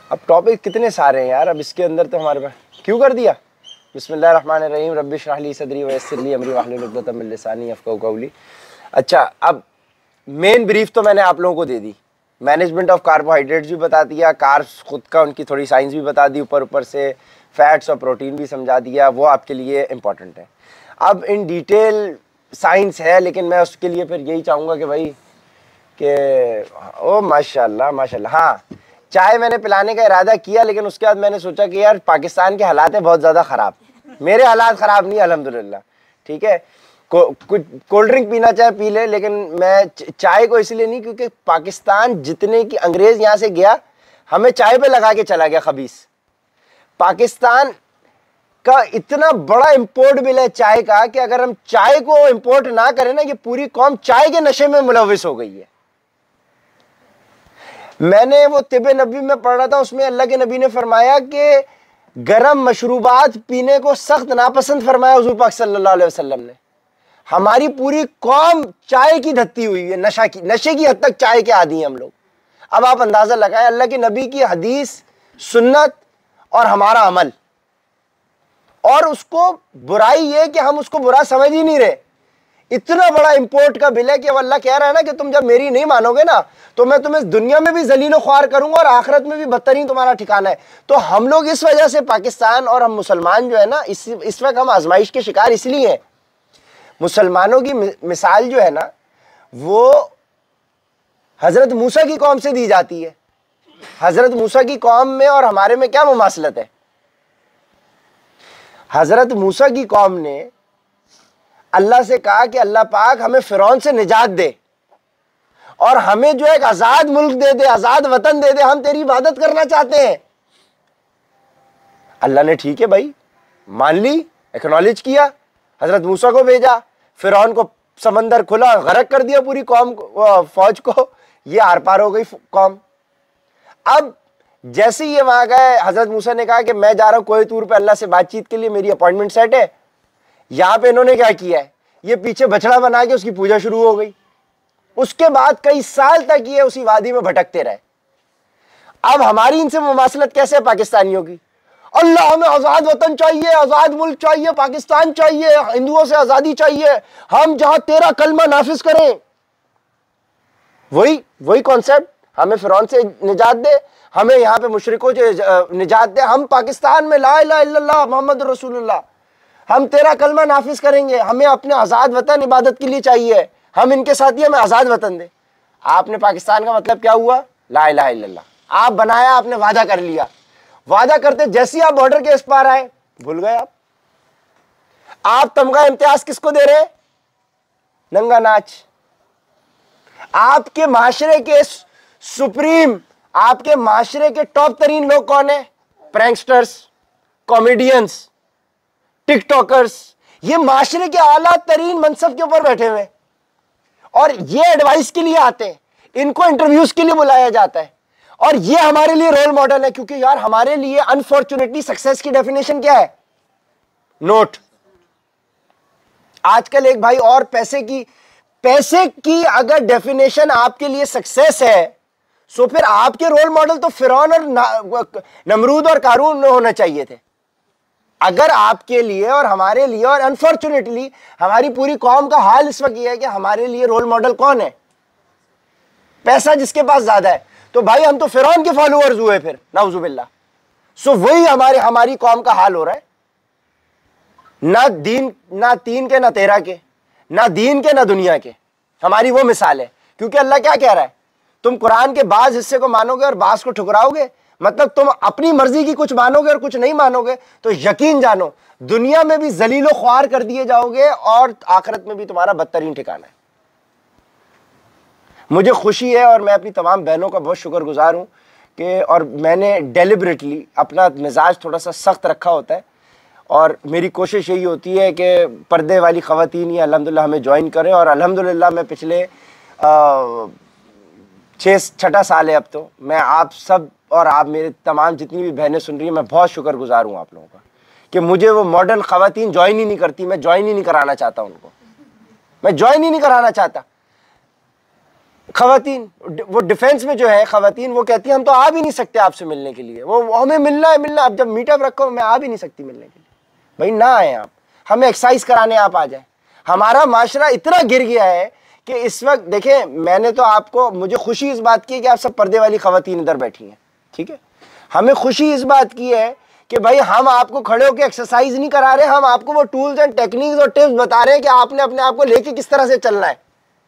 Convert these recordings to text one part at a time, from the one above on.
अब टॉपिक कितने सारे हैं यार, अब इसके अंदर तो हमारे पास क्यों कर दिया। बिस्मिल्लाहिर्रहमानिर्रहीम, रब्बि इश्रह ली सदरी व यस्सिर ली अमरी वहलुल उक़दतम मिन लिसानी यफ़क़हू क़ौली। अच्छा, अब मेन ब्रीफ तो मैंने आप लोगों को दे दी, मैनेजमेंट ऑफ कार्बोहाइड्रेट्स भी बता दिया, कार्ब्स खुद का उनकी थोड़ी साइंस भी बता दी, ऊपर ऊपर से फैट्स और प्रोटीन भी समझा दिया, वो आपके लिए इम्पॉर्टेंट है। अब इन डिटेल साइंस है, लेकिन मैं उसके लिए फिर यही चाहूँगा कि भाई कि ओ माशाल्लाह माशाल्लाह। हाँ, चाय मैंने पिलाने का इरादा किया, लेकिन उसके बाद मैंने सोचा कि यार पाकिस्तान के हालात हैं बहुत ज़्यादा ख़राब। मेरे हालात ख़राब नहीं अल्हम्दुलिल्लाह, ठीक है। कुछ कोल्ड ड्रिंक पीना चाहे पी ले, लेकिन मैं चाय को इसलिए नहीं, क्योंकि पाकिस्तान जितने की अंग्रेज़ यहाँ से गया हमें चाय पे लगा के चला गया खबीस। पाकिस्तान का इतना बड़ा इंपोर्ट बिल है चाय का कि अगर हम चाय को इंपोर्ट ना करें ना, ये पूरी कौम चाय के नशे में मुलविस हो गई है। मैंने वो तिब्बे नबी में पढ़ रहा था, उसमें अल्लाह के नबी ने फरमाया कि गरम मशरूबात पीने को सख्त नापसंद फरमाया हुजूर पाक सल्लल्लाहु अलैहि वसल्लम ने। हमारी पूरी कौम चाय की धत्ती हुई है, नशे की हद तक चाय के आदी हैं हम लोग। अब आप अंदाजा लगाएं, अल्लाह के नबी की हदीस, सुन्नत और हमारा अमल, और उसको बुराई ये कि हम उसको बुरा समझ ही नहीं रहे। इतना बड़ा इंपोर्ट का बिल है कि अब अल्लाह कह रहा है ना कि तुम जब मेरी नहीं मानोगे ना, तो मैं तुम्हें दुनिया में भी जलीलो ख्वार करूंगा और आखिरत में भी बदतरीन तुम्हारा ठिकाना है। तो हम लोग इस वजह से पाकिस्तान और हम मुसलमान जो है ना, इस वक्त हम आजमाइश के शिकार इसलिए हैं। मुसलमानों की मिसाल जो है ना, वो हजरत मूसा की कौम से दी जाती है। हजरत मूसा की कौम में और हमारे में क्या मुमासलत है। हजरत मूसा की कौम ने अल्लाह से कहा कि अल्लाह पाक हमें फिरौन से निजात दे और हमें जो एक आजाद मुल्क दे दे, आजाद वतन दे दे, हम तेरी इबादत करना चाहते हैं। अल्लाह ने ठीक है भाई मान ली, एक्नॉलेज किया, हजरत मूसा को भेजा, फिरौन को समंदर खुला, गरक कर दिया पूरी कौम को, फौज को, ये आर पार हो गई कौम। अब जैसे ये वहां गए, हजरत मूसा ने कहा कि मैं जा रहा हूं कोहितूर पे अल्लाह से बातचीत के लिए, मेरी अपॉइंटमेंट सेट है। यहां पे इन्होंने क्या किया है, ये पीछे बछड़ा बना के उसकी पूजा शुरू हो गई। उसके बाद कई साल तक ये उसी वादी में भटकते रहे। अब हमारी इनसे मुमासलत कैसे है पाकिस्तानियों की, अल्लाह हमें आजाद वतन चाहिए, आजाद मुल्क चाहिए, पाकिस्तान चाहिए, हिंदुओं से आजादी चाहिए, हम जहां तेरा कलमा नाफिज करें। वही कॉन्सेप्ट, हमें फिरौन से निजात दे, हमें यहाँ पे मुशरिकों से निजात दे, हम पाकिस्तान में ला इलाहा इल्लल्लाह मोहम्मद रसूलुल्लाह, हम तेरा कलमा नाफिज करेंगे, हमें अपने आजाद वतन इबादत के लिए चाहिए, हम इनके साथ ही हमें आजाद वतन दे। आपने पाकिस्तान का मतलब क्या हुआ, ला इलाहा इल्लल्लाह आप बनाया, आपने वादा कर लिया, वादा करते जैसे ही आप बॉर्डर के इस पार आए भूल गए आप तमगा इम्तियाज किसको दे रहे, नंगा नाच। आपके माशरे के सुप्रीम, आपके माशरे के टॉप तरीन लोग कौन है, प्रैंकस्टर्स, कॉमेडियंस, टिकटॉकर्स, ये माशरे के आला तरीन मनसब के ऊपर बैठे हुए और ये एडवाइस के लिए आते हैं, इनको इंटरव्यूज के लिए बुलाया जाता है और ये हमारे लिए रोल मॉडल है। क्योंकि यार हमारे लिए अनफॉर्चुनेटली सक्सेस की डेफिनेशन क्या है, नोट। आजकल एक भाई और पैसे की अगर डेफिनेशन आपके लिए सक्सेस है, सो फिर आपके रोल मॉडल तो फिरौन और नमरूद और कारून होना चाहिए थे। अगर आपके लिए और हमारे लिए, और अनफॉर्चुनेटली हमारी पूरी कौम का हाल इस वक्त यह है कि हमारे लिए रोल मॉडल कौन है, पैसा जिसके पास ज्यादा है, तो भाई हम तो फिरौन के फॉलोअर्स हुए फिर, नाउजुबिल्लाह। सो वही हमारी कौम का हाल हो रहा है, ना तीन के, ना तेरह के, ना दीन के, ना दुनिया के, हमारी वो मिसाल है। क्योंकि अल्लाह क्या कह रहा है, तुम कुरान के बाज हिस्से को मानोगे और बाज को ठुकराओगे, मतलब तुम अपनी मर्जी की कुछ मानोगे और कुछ नहीं मानोगे, तो यकीन जानो दुनिया में भी जलीलो ख्वार कर दिए जाओगे और आखिरत में भी तुम्हारा बदतरीन ठिकाना है। मुझे खुशी है और मैं अपनी तमाम बहनों का बहुत शुक्रगुजार हूँ कि, और मैंने डेलिबरेटली अपना मिजाज थोड़ा सा सख्त रखा होता है और मेरी कोशिश यही होती है कि पर्दे वाली ख़वातीन ये अल्हम्दुलिल्लाह हमें ज्वाइन करें। और अल्हम्दुलिल्लाह मैं पिछले 6-6 साल है अब तो, मैं आप सब और आप मेरे तमाम जितनी भी बहनें सुन रही हैं, मैं बहुत शुक्रगुजार हूँ आप लोगों का कि मुझे वो मॉडर्न ख़वातीन ज्वाइन ही नहीं करती, मैं ज्वाइन ही नहीं कराना चाहता उनको, मैं ज्वाइन ही नहीं कराना चाहता। खवातीन, वो डिफेंस में जो है खवातीन, वो कहती है हम तो आ भी नहीं सकते आपसे मिलने के लिए, वो हमें मिलना है मिलना, अब जब मीटअप रखो मैं आ भी नहीं सकती मिलने के लिए। भाई ना आए आप, हमें एक्सरसाइज कराने आप आ जाए। हमारा माशरा इतना गिर गया है कि इस वक्त देखें, मैंने तो आपको, मुझे खुशी इस बात की है कि आप सब पर्दे वाली खवातीन इधर बैठी हैं, ठीक है। हमें खुशी इस बात की है कि भाई हम आपको खड़े होकर एक्सरसाइज नहीं करा रहे, हम आपको वो टूल्स एंड टेक्निक्स और टिप्स बता रहे हैं कि आपने अपने आप को लेके किस तरह से चलना है।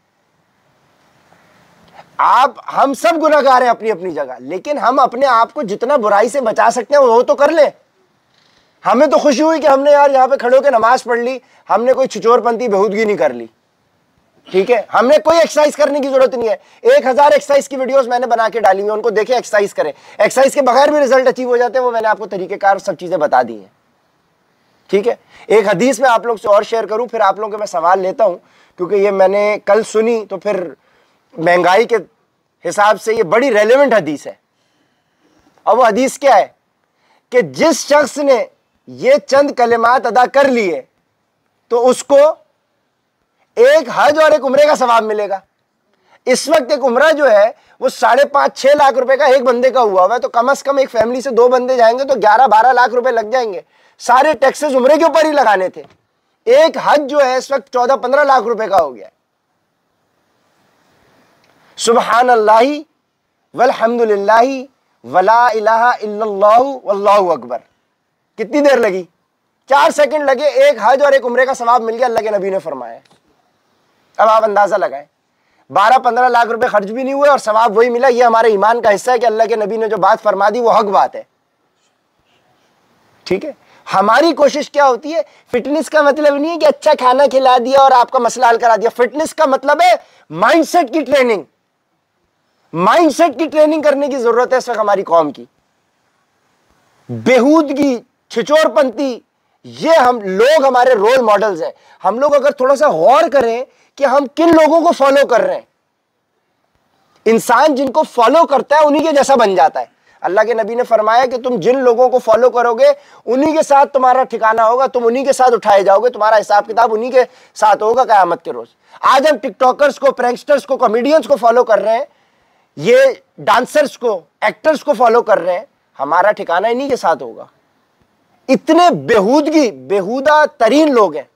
हम सब गुनहगार हैं अपनी अपनी जगह, लेकिन हम अपने आप को जितना बुराई से बचा सकते हैं वो तो कर लें। हमें तो खुशी हुई कि हमने यार यहाँ पे खड़े होकर नमाज पढ़ ली, हमने कोई छिचोरपंती बेहूदगी नहीं कर ली, ठीक है। हमने कोई एक्सरसाइज करने की जरूरत नहीं है। 1000 एक्सरसाइज की वीडियोस मैंने बना के डाली हुई, उनको देखें, एक्सरसाइज करें। एक्सरसाइज के बगैर भी रिजल्ट अचीव हो जाते हैं, वो मैंने आपको तरीकेकार सब चीजें बता दी हैं, ठीक है। एक हदीस में आप लोग से और शेयर करूं, फिर आप लोगों के मैं सवाल लेता हूं, क्योंकि ये मैंने कल सुनी, तो फिर महंगाई के हिसाब से ये बड़ी रेलेवेंट हदीस है। और वो हदीस क्या है कि जिस शख्स ने ये चंद कलिमात अदा कर लिए तो उसको एक हज और एक उम्रे का सवाब मिलेगा। इस वक्त एक उम्रा जो है वो 5.5-6 लाख रुपए का एक बंदे का हुआ है, तो कम से कम एक फैमिली से 2 बंदे जाएंगे तो 11-12 लाख रुपए लग जाएंगे। सारे टैक्सेस उम्रे के ऊपर ही लगाने थे। एक हज जो है इस वक्त 14-15 लाख रुपए का हो गया। सुबहान अल्लाही वल्हम्दुलिल्लाही वला इलाहा इल्लल्लाहु वल्लाहु अकबर। कितनी देर लगी? 4 सेकंड लगे, एक हज और एक उम्रे का सवाब मिल गया, अल्लाह के नबी ने फरमाया। अब आप अंदाजा लगाएं, 12-15 लाख रुपए खर्च भी नहीं हुए और सवाब वही मिला। ये हमारे ईमान का हिस्सा है कि अल्लाह के नबी ने जो बात फरमा दी वो हक बात है, ठीक है। हमारी कोशिश क्या होती है, फिटनेस का मतलब नहीं है कि अच्छा खाना खिला दिया और आपका मसला हल करा दिया। फिटनेस का मतलब है माइंडसेट की ट्रेनिंग। माइंडसेट की ट्रेनिंग करने की जरूरत है इस वक्त हमारी कौम की। बेहूदगी, छिचोरपंती, ये हम लोग हमारे रोल मॉडल्स हैं। हम लोग अगर थोड़ा सा गौर करें कि हम किन लोगों को फॉलो कर रहे हैं, इंसान जिनको फॉलो करता है उन्हीं के जैसा बन जाता है। अल्लाह के नबी ने फरमाया कि तुम जिन लोगों को फॉलो करोगे उन्हीं के साथ तुम्हारा ठिकाना होगा, तुम उन्हीं के साथ उठाए जाओगे, तुम्हारा हिसाब किताब उन्हीं के साथ होगा क़यामत के रोज। आज हम टिकटॉकर्स को, प्रैंकस्टर्स को, कॉमेडियंस को फॉलो कर रहे हैं, ये डांसर्स को, एक्टर्स को फॉलो कर रहे हैं, हमारा ठिकाना इन्हीं के साथ होगा। इतने बेहुदा तरीन लोग हैं।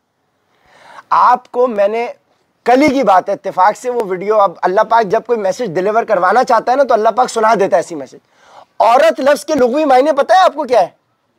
आपको मैंने कल ही की बात है, इत्तेफाक से वो वीडियो, अब अल्लाह पाक जब कोई मैसेज डिलीवर करवाना चाहता है ना तो अल्लाह पाक सुना देता है ऐसी मैसेज। औरत लफ्ज के लुग़वी मायने पता है आपको क्या है?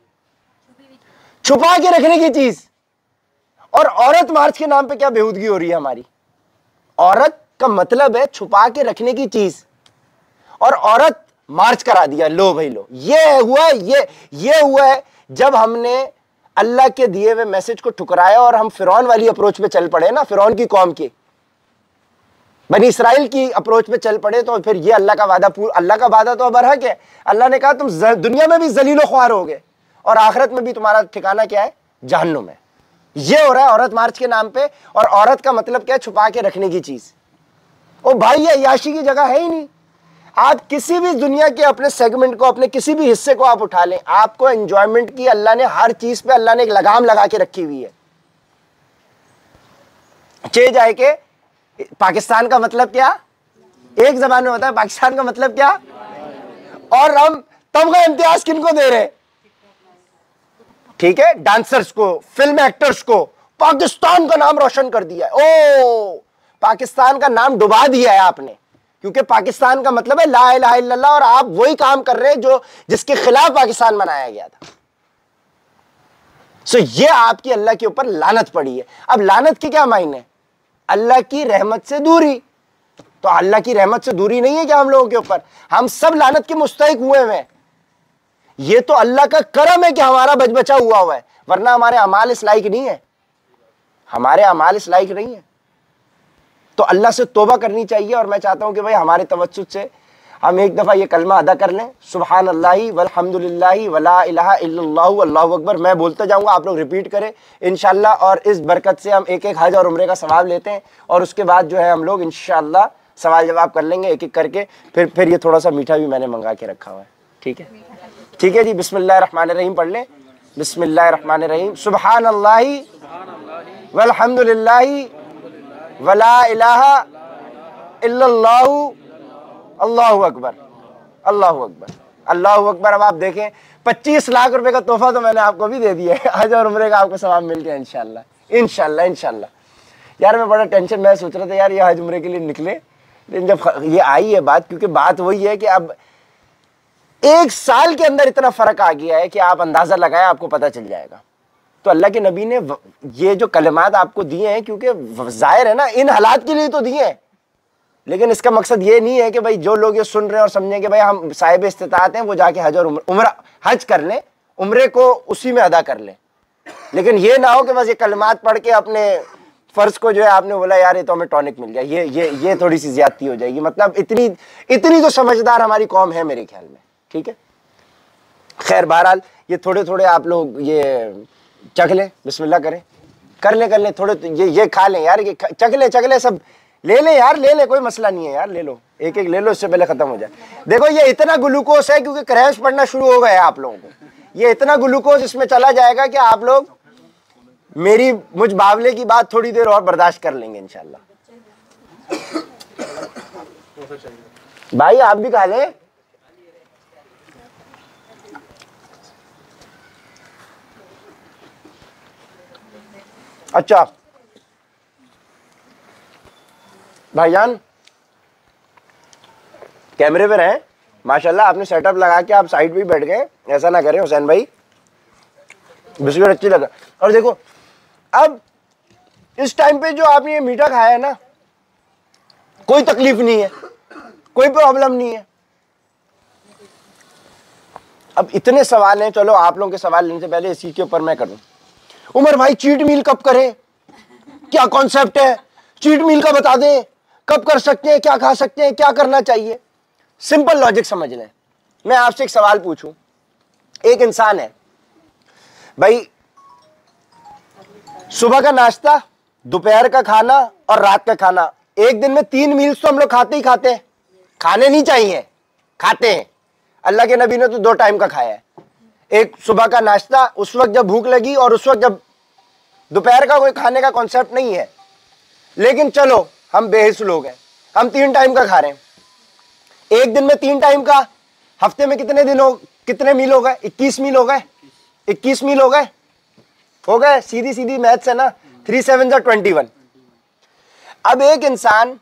छुपा के रखने की चीज। और औरत मार्च के नाम पे क्या बेहूदगी हो रही है हमारी। औरत का मतलब है छुपा के रखने की चीज, और औरत मार्च करा दिया, लो भाई लो। ये हुआ है जब हमने अल्लाह के दिए हुए मैसेज को ठुकराया और हम फिरौन वाली अप्रोच पे चल पड़े ना, फिरौन की कौम की, बनी इसराइल की अप्रोच पे चल पड़े, तो फिर ये अल्लाह का वादा तो बरहक है। अल्लाह ने कहा तुम दुनिया में भी जलीलो ख्वार होगे और आखिरत में भी तुम्हारा ठिकाना क्या है? जहन्नुम है। ये हो रहा है औरत मार्च के नाम पे। और औरत का मतलब क्या है? छुपा के रखने की चीज। ओ भाई, ये अय्याशी की जगह है ही नहीं। आप किसी भी दुनिया के अपने सेगमेंट को, अपने किसी भी हिस्से को आप उठा लें, आपको एंजॉयमेंट की अल्लाह ने हर चीज पे अल्लाह ने एक लगाम लगा के रखी हुई है। चे जाए के पाकिस्तान का मतलब क्या? एक जबान में बताया पाकिस्तान का मतलब क्या? और हम तमगा इम्तियाज किनको दे रहे हैं? ठीक है, डांसर्स को, फिल्म एक्टर्स को। पाकिस्तान का नाम रोशन कर दिया है। ओ, पाकिस्तान का नाम डुबा दिया है आपने, क्योंकि पाकिस्तान का मतलब है ला इलाहा इल्लल्लाह, और आप वही काम कर रहे हैं जो जिसके खिलाफ पाकिस्तान बनाया गया था। सो ये आपकी अल्लाह के ऊपर लानत पड़ी है। अब लानत के क्या मायने? अल्लाह की रहमत से दूरी। तो अल्लाह की रहमत से दूरी नहीं है क्या हम लोगों के ऊपर? हम सब लानत के मुस्तहिक हुए हैं। ये तो अल्लाह का करम है कि हमारा बचबचा हुआ है, वरना हमारे अमाल इस लायक नहीं है। हमारे अमाल इस लायक नहीं है। तो अल्लाह से तौबा करनी चाहिए। और मैं चाहता हूं कि भाई हमारे तवज्जुह से हम एक दफ़ा ये कलमा अदा कर लें, सुबहान अल्लाही वल्हम्दुलिल्लाही वला इलाहा इल्लल्लाहु अल्लाहु अकबर। मैं बोलता जाऊंगा, आप लोग रिपीट करें इंशाअल्लाह, और इस बरकत से हम एक एक हज और उम्रे का सवाब लेते हैं। और उसके बाद जो है हम लोग इंशाअल्लाह सवाल जवाब कर लेंगे एक एक करके। फिर ये थोड़ा सा मीठा भी मैंने मंगा के रखा हुआ है। ठीक है, ठीक है जी। बिस्मिल्लाहिर्रहमानिर्रहीम पढ़ लें। बिस्मिल्लाहिर्रहमानिर्रहीम। सुबहान अल्लाही वल्हम्दुलिल्लाही वला इलाहा इल्लल्लाहु अल्लाहु अकबर, अल्लाहु अकबर, अल्लाहु अकबर। अब आप देखें 25 लाख रुपए का तोहफा तो मैंने आपको भी दे दिया है, हज और उम्रे का आपको सवाब मिल गया इंशाल्लाह, इंशाल्लाह, इंशाल्लाह। यार मैं बड़ा टेंशन, मैं सोच रहा था यार ये हज उम्रे के लिए निकले, लेकिन जब ये आई है बात, क्योंकि बात वही है कि अब 1 साल के अंदर इतना फर्क आ गया है कि आप अंदाजा लगाएं, आपको पता चल जाएगा। तो अल्लाह के नबी ने ये जो कलमात आपको दिए हैं, क्योंकि जाहिर है ना इन हालात के लिए तो दिए हैं, लेकिन इसका मकसद ये नहीं है कि भाई जो लोग ये सुन रहे हैं और समझें कि भाई हम साहिब इस्तिताअत हैं, वो जाके हज और उम्रा हज कर लें, उम्रे को उसी में अदा कर लें। लेकिन ये ना हो कि बस ये कलमात पढ़ के अपने फर्ज को जो है आपने बोला यार ये तो हमें टॉनिक मिल गया, ये थोड़ी सी ज्यादती हो जाएगी। मतलब इतनी तो समझदार हमारी कौम है मेरे ख्याल में, ठीक है। खैर बहरहाल ये थोड़े थोड़े आप लोग ये चख लें, बिस्मिल्लाह करें, कर लें थोड़े, ये खा लें यार, ये चख लें सब, ले लें यार, ले ले, कोई मसला नहीं है यार, ले लो, एक एक ले लो, इससे पहले खत्म हो जाए। देखो ये इतना ग्लूकोज है, क्योंकि क्रैश पड़ना शुरू हो गया है आप लोगों को, ये इतना ग्लूकोज इसमें चला जाएगा कि आप लोग मेरी मुझ बावले की बात थोड़ी देर और बर्दाश्त कर लेंगे इंशाल्लाह। भाई आप भी खा लें। अच्छा भाईजान कैमरे पे रहें, माशाल्लाह आपने सेटअप लगा के आप साइड पे बैठ गए, ऐसा ना करें हुसैन भाई, बिस्किट अच्छी लगा। और देखो अब इस टाइम पे जो आपने ये मीठा खाया है ना, कोई तकलीफ नहीं है, कोई प्रॉब्लम नहीं है। अब इतने सवाल हैं, चलो आप लोगों के सवाल लेने से पहले इसी के ऊपर मैं करूं। उमर भाई चीट मील कब करें, क्या कॉन्सेप्ट है, चीट मील का बता दें, कब कर सकते हैं, क्या खा सकते हैं, क्या करना चाहिए। सिंपल लॉजिक समझ लें। मैं आपसे एक सवाल पूछूं, एक इंसान है भाई, सुबह का नाश्ता, दोपहर का खाना और रात का खाना, एक दिन में 3 मील्स तो हम लोग खाते ही खाते हैं, खाने नहीं चाहिए, खाते हैं। अल्लाह के नबी ने तो 2 टाइम का खाया है, एक सुबह का नाश्ता उस वक्त जब भूख लगी, और उस वक्त जब दोपहर का कोई खाने का कॉन्सेप्ट नहीं है। लेकिन चलो हम बेहिस लोग हैं, हम 3 टाइम का खा रहे हैं, एक दिन में 3 टाइम का, हफ्ते में कितने मील हो गए, 21 मील हो गए, 21 मील हो गए, सीधी सीधी मैथ्स है ना, 3 7 21। अब एक इंसान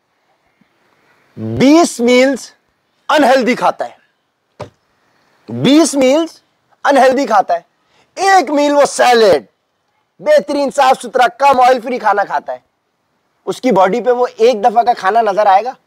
20 मील्स अनहेल्दी खाता है, 20 मील्स अनहेल्दी खाता है, एक मील वो सैलेड बेहतरीन साफ सुथरा कम ऑयल फ्री खाना खाता है, उसकी बॉडी पे वो एक दफा का खाना नजर आएगा?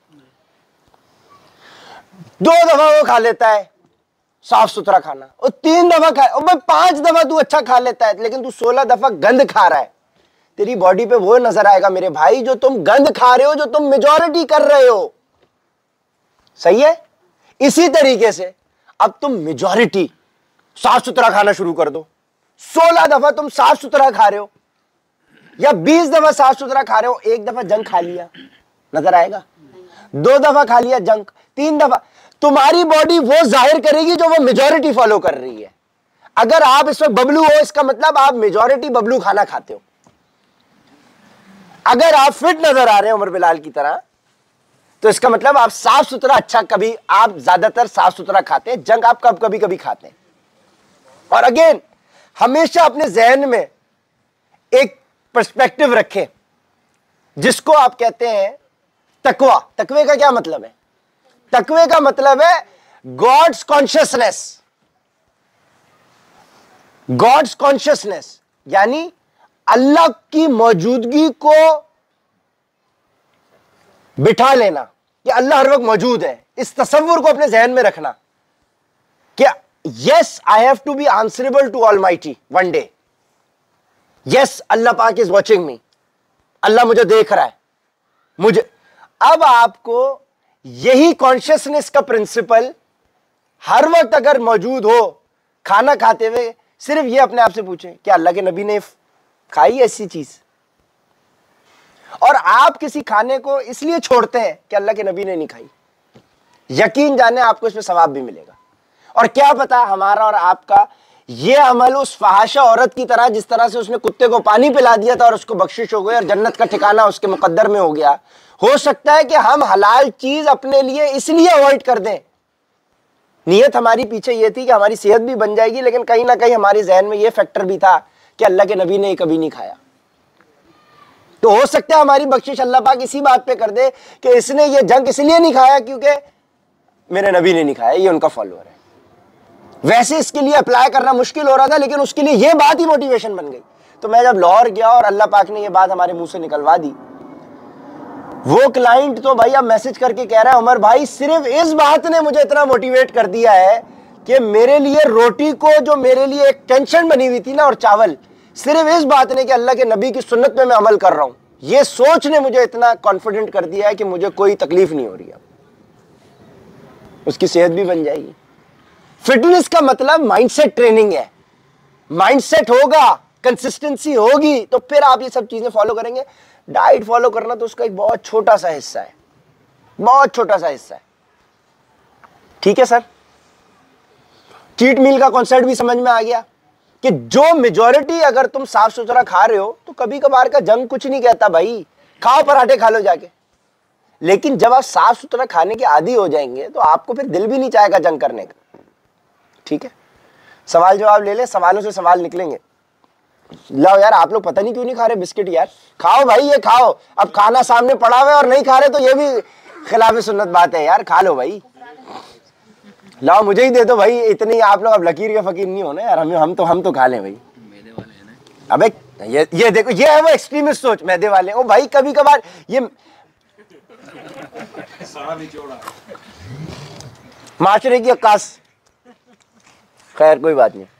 2 दफा वो खा लेता है साफ सुथरा खाना, और 3 दफा खाए, और भाई 5 दफा तू अच्छा खा लेता है, लेकिन तू 16 दफा गंद खा रहा है, तेरी बॉडी पे वो नजर आएगा मेरे भाई जो तुम गंद खा रहे हो, जो तुम मेजॉरिटी कर रहे हो। सही है? इसी तरीके से अब तुम मेजॉरिटी साफ सुथरा खाना शुरू कर दो। 16 दफा तुम साफ सुथरा खा रहे हो, या 20 दफा साफ सुथरा खा रहे हो, 1 दफा जंक खा लिया, नजर आएगा? 2 दफा खा लिया जंक, 3 दफा, तुम्हारी बॉडी वो जाहिर करेगी जो वो मेजॉरिटी फॉलो कर रही है। अगर आप इस वक्त बबलू हो, इसका मतलब आप मेजॉरिटी बबलू खाना खाते हो। अगर आप फिट नजर आ रहे हैं उमर बिलाल की तरह, तो इसका मतलब आप साफ सुथरा अच्छा, कभी आप ज्यादातर साफ सुथरा खाते हैं, जंक आप कभी कभी खाते हैं। और अगेन हमेशा अपने जहन में एक पर्सपेक्टिव रखें जिसको आप कहते हैं तकवा। तकवे का क्या मतलब है? तकवे का मतलब है गॉड्स कॉन्शियसनेस। गॉड्स कॉन्शियसनेस यानी अल्लाह की मौजूदगी को बिठा लेना कि अल्लाह हर वक्त मौजूद है, इस तसव्वुर को अपने जहन में रखना कि yes I have to be answerable to almighty one day. Yes Allah पाक इज वॉचिंग मी, अल्लाह मुझे देख रहा है मुझे। अब आपको यही कॉन्शियसनेस का प्रिंसिपल हर वक्त अगर मौजूद हो, खाना खाते हुए सिर्फ ये अपने आप से पूछें क्या अल्लाह के नबी ने खाई ऐसी चीज? और आप किसी खाने को इसलिए छोड़ते हैं कि अल्लाह के नबी ने नहीं खाई, यकीन जाने आपको इसमें सवाब भी मिलेगा। और क्या पता हमारा और आपका ये अमल उस फहाशा औरत की तरह जिस तरह से उसने कुत्ते को पानी पिला दिया था और उसको बख्शिश हो गई और जन्नत का ठिकाना उसके मुकद्दर में हो गया, हो सकता है कि हम हलाल चीज अपने लिए इसलिए अवॉइड कर दें, नीयत हमारी पीछे ये थी कि हमारी सेहत भी बन जाएगी, लेकिन कहीं ना कहीं हमारे जहन में ये फैक्टर भी था कि अल्लाह के नबी ने ये कभी नहीं खाया। तो हो सकता है हमारी बख्शिश अल्लाह पाक इसी बात पे कर दे कि इसने ये जंक इसलिए नहीं खाया क्योंकि मेरे नबी ने नहीं खाया, ये उनका फॉलोअर है। वैसे इसके लिए अप्लाई करना मुश्किल हो रहा था, लेकिन उसके लिए ये बात ही मोटिवेशन बन गई। तो मैं जब लाहौर गया और अल्लाह पाक ने ये बात हमारे मुंह से निकलवा दी, वो क्लाइंट तो भाई अब मैसेज करके कह रहा है, उमर भाई सिर्फ इस बात ने मुझे इतना मोटिवेट कर दिया है कि मेरे लिए रोटी को, जो मेरे लिए एक टेंशन बनी हुई थी ना, और चावल, सिर्फ इस बात ने कि अल्लाह के नबी की सुन्नत पे मैं अमल कर रहा हूं, ये सोच ने मुझे इतना कॉन्फिडेंट कर दिया है कि मुझे कोई तकलीफ नहीं हो रही है, उसकी सेहत भी बन जाएगी। फिटनेस का मतलब माइंडसेट ट्रेनिंग है। माइंडसेट होगा, कंसिस्टेंसी होगी, तो फिर आप ये सब चीजें फॉलो करेंगे। डाइट फॉलो करना तो उसका एक बहुत छोटा सा हिस्सा है, बहुत छोटा सा हिस्सा है। ठीक है सर, चीट मील का कॉन्सेप्ट भी समझ में आ गया कि जो मेजॉरिटी अगर तुम साफ सुथरा खा रहे हो तो कभी कभार का जंक कुछ नहीं कहता भाई, खाओ पराठे खा लो जाके। लेकिन जब आप साफ सुथरा खाने के आदी हो जाएंगे तो आपको फिर दिल भी नहीं चाहेगा जंक करने का। ठीक है, सवाल जवाब ले ले, सवालों से सवाल निकलेंगे। लाओ यार, आप लोग पता नहीं क्यों नहीं खा रहे बिस्किट यार, खाओ भाई, ये खाओ। अब खाना सामने पड़ा हुआ है और नहीं खा रहे तो ये भी खिलाफ सुन्नत बात है यार, खा लो भाई, लाओ मुझे ही दे दो भाई। इतनी आप लोग अब लकीर के फकीर नहीं होने यार, हम तो खा लें भाई। अबे ये देखो, ये है वो एक्सट्रीमिस्ट सोच, मैदे वाले। ओ भाई कभी कभार ये माशरे की अक्कास, खैर कोई बात नहीं,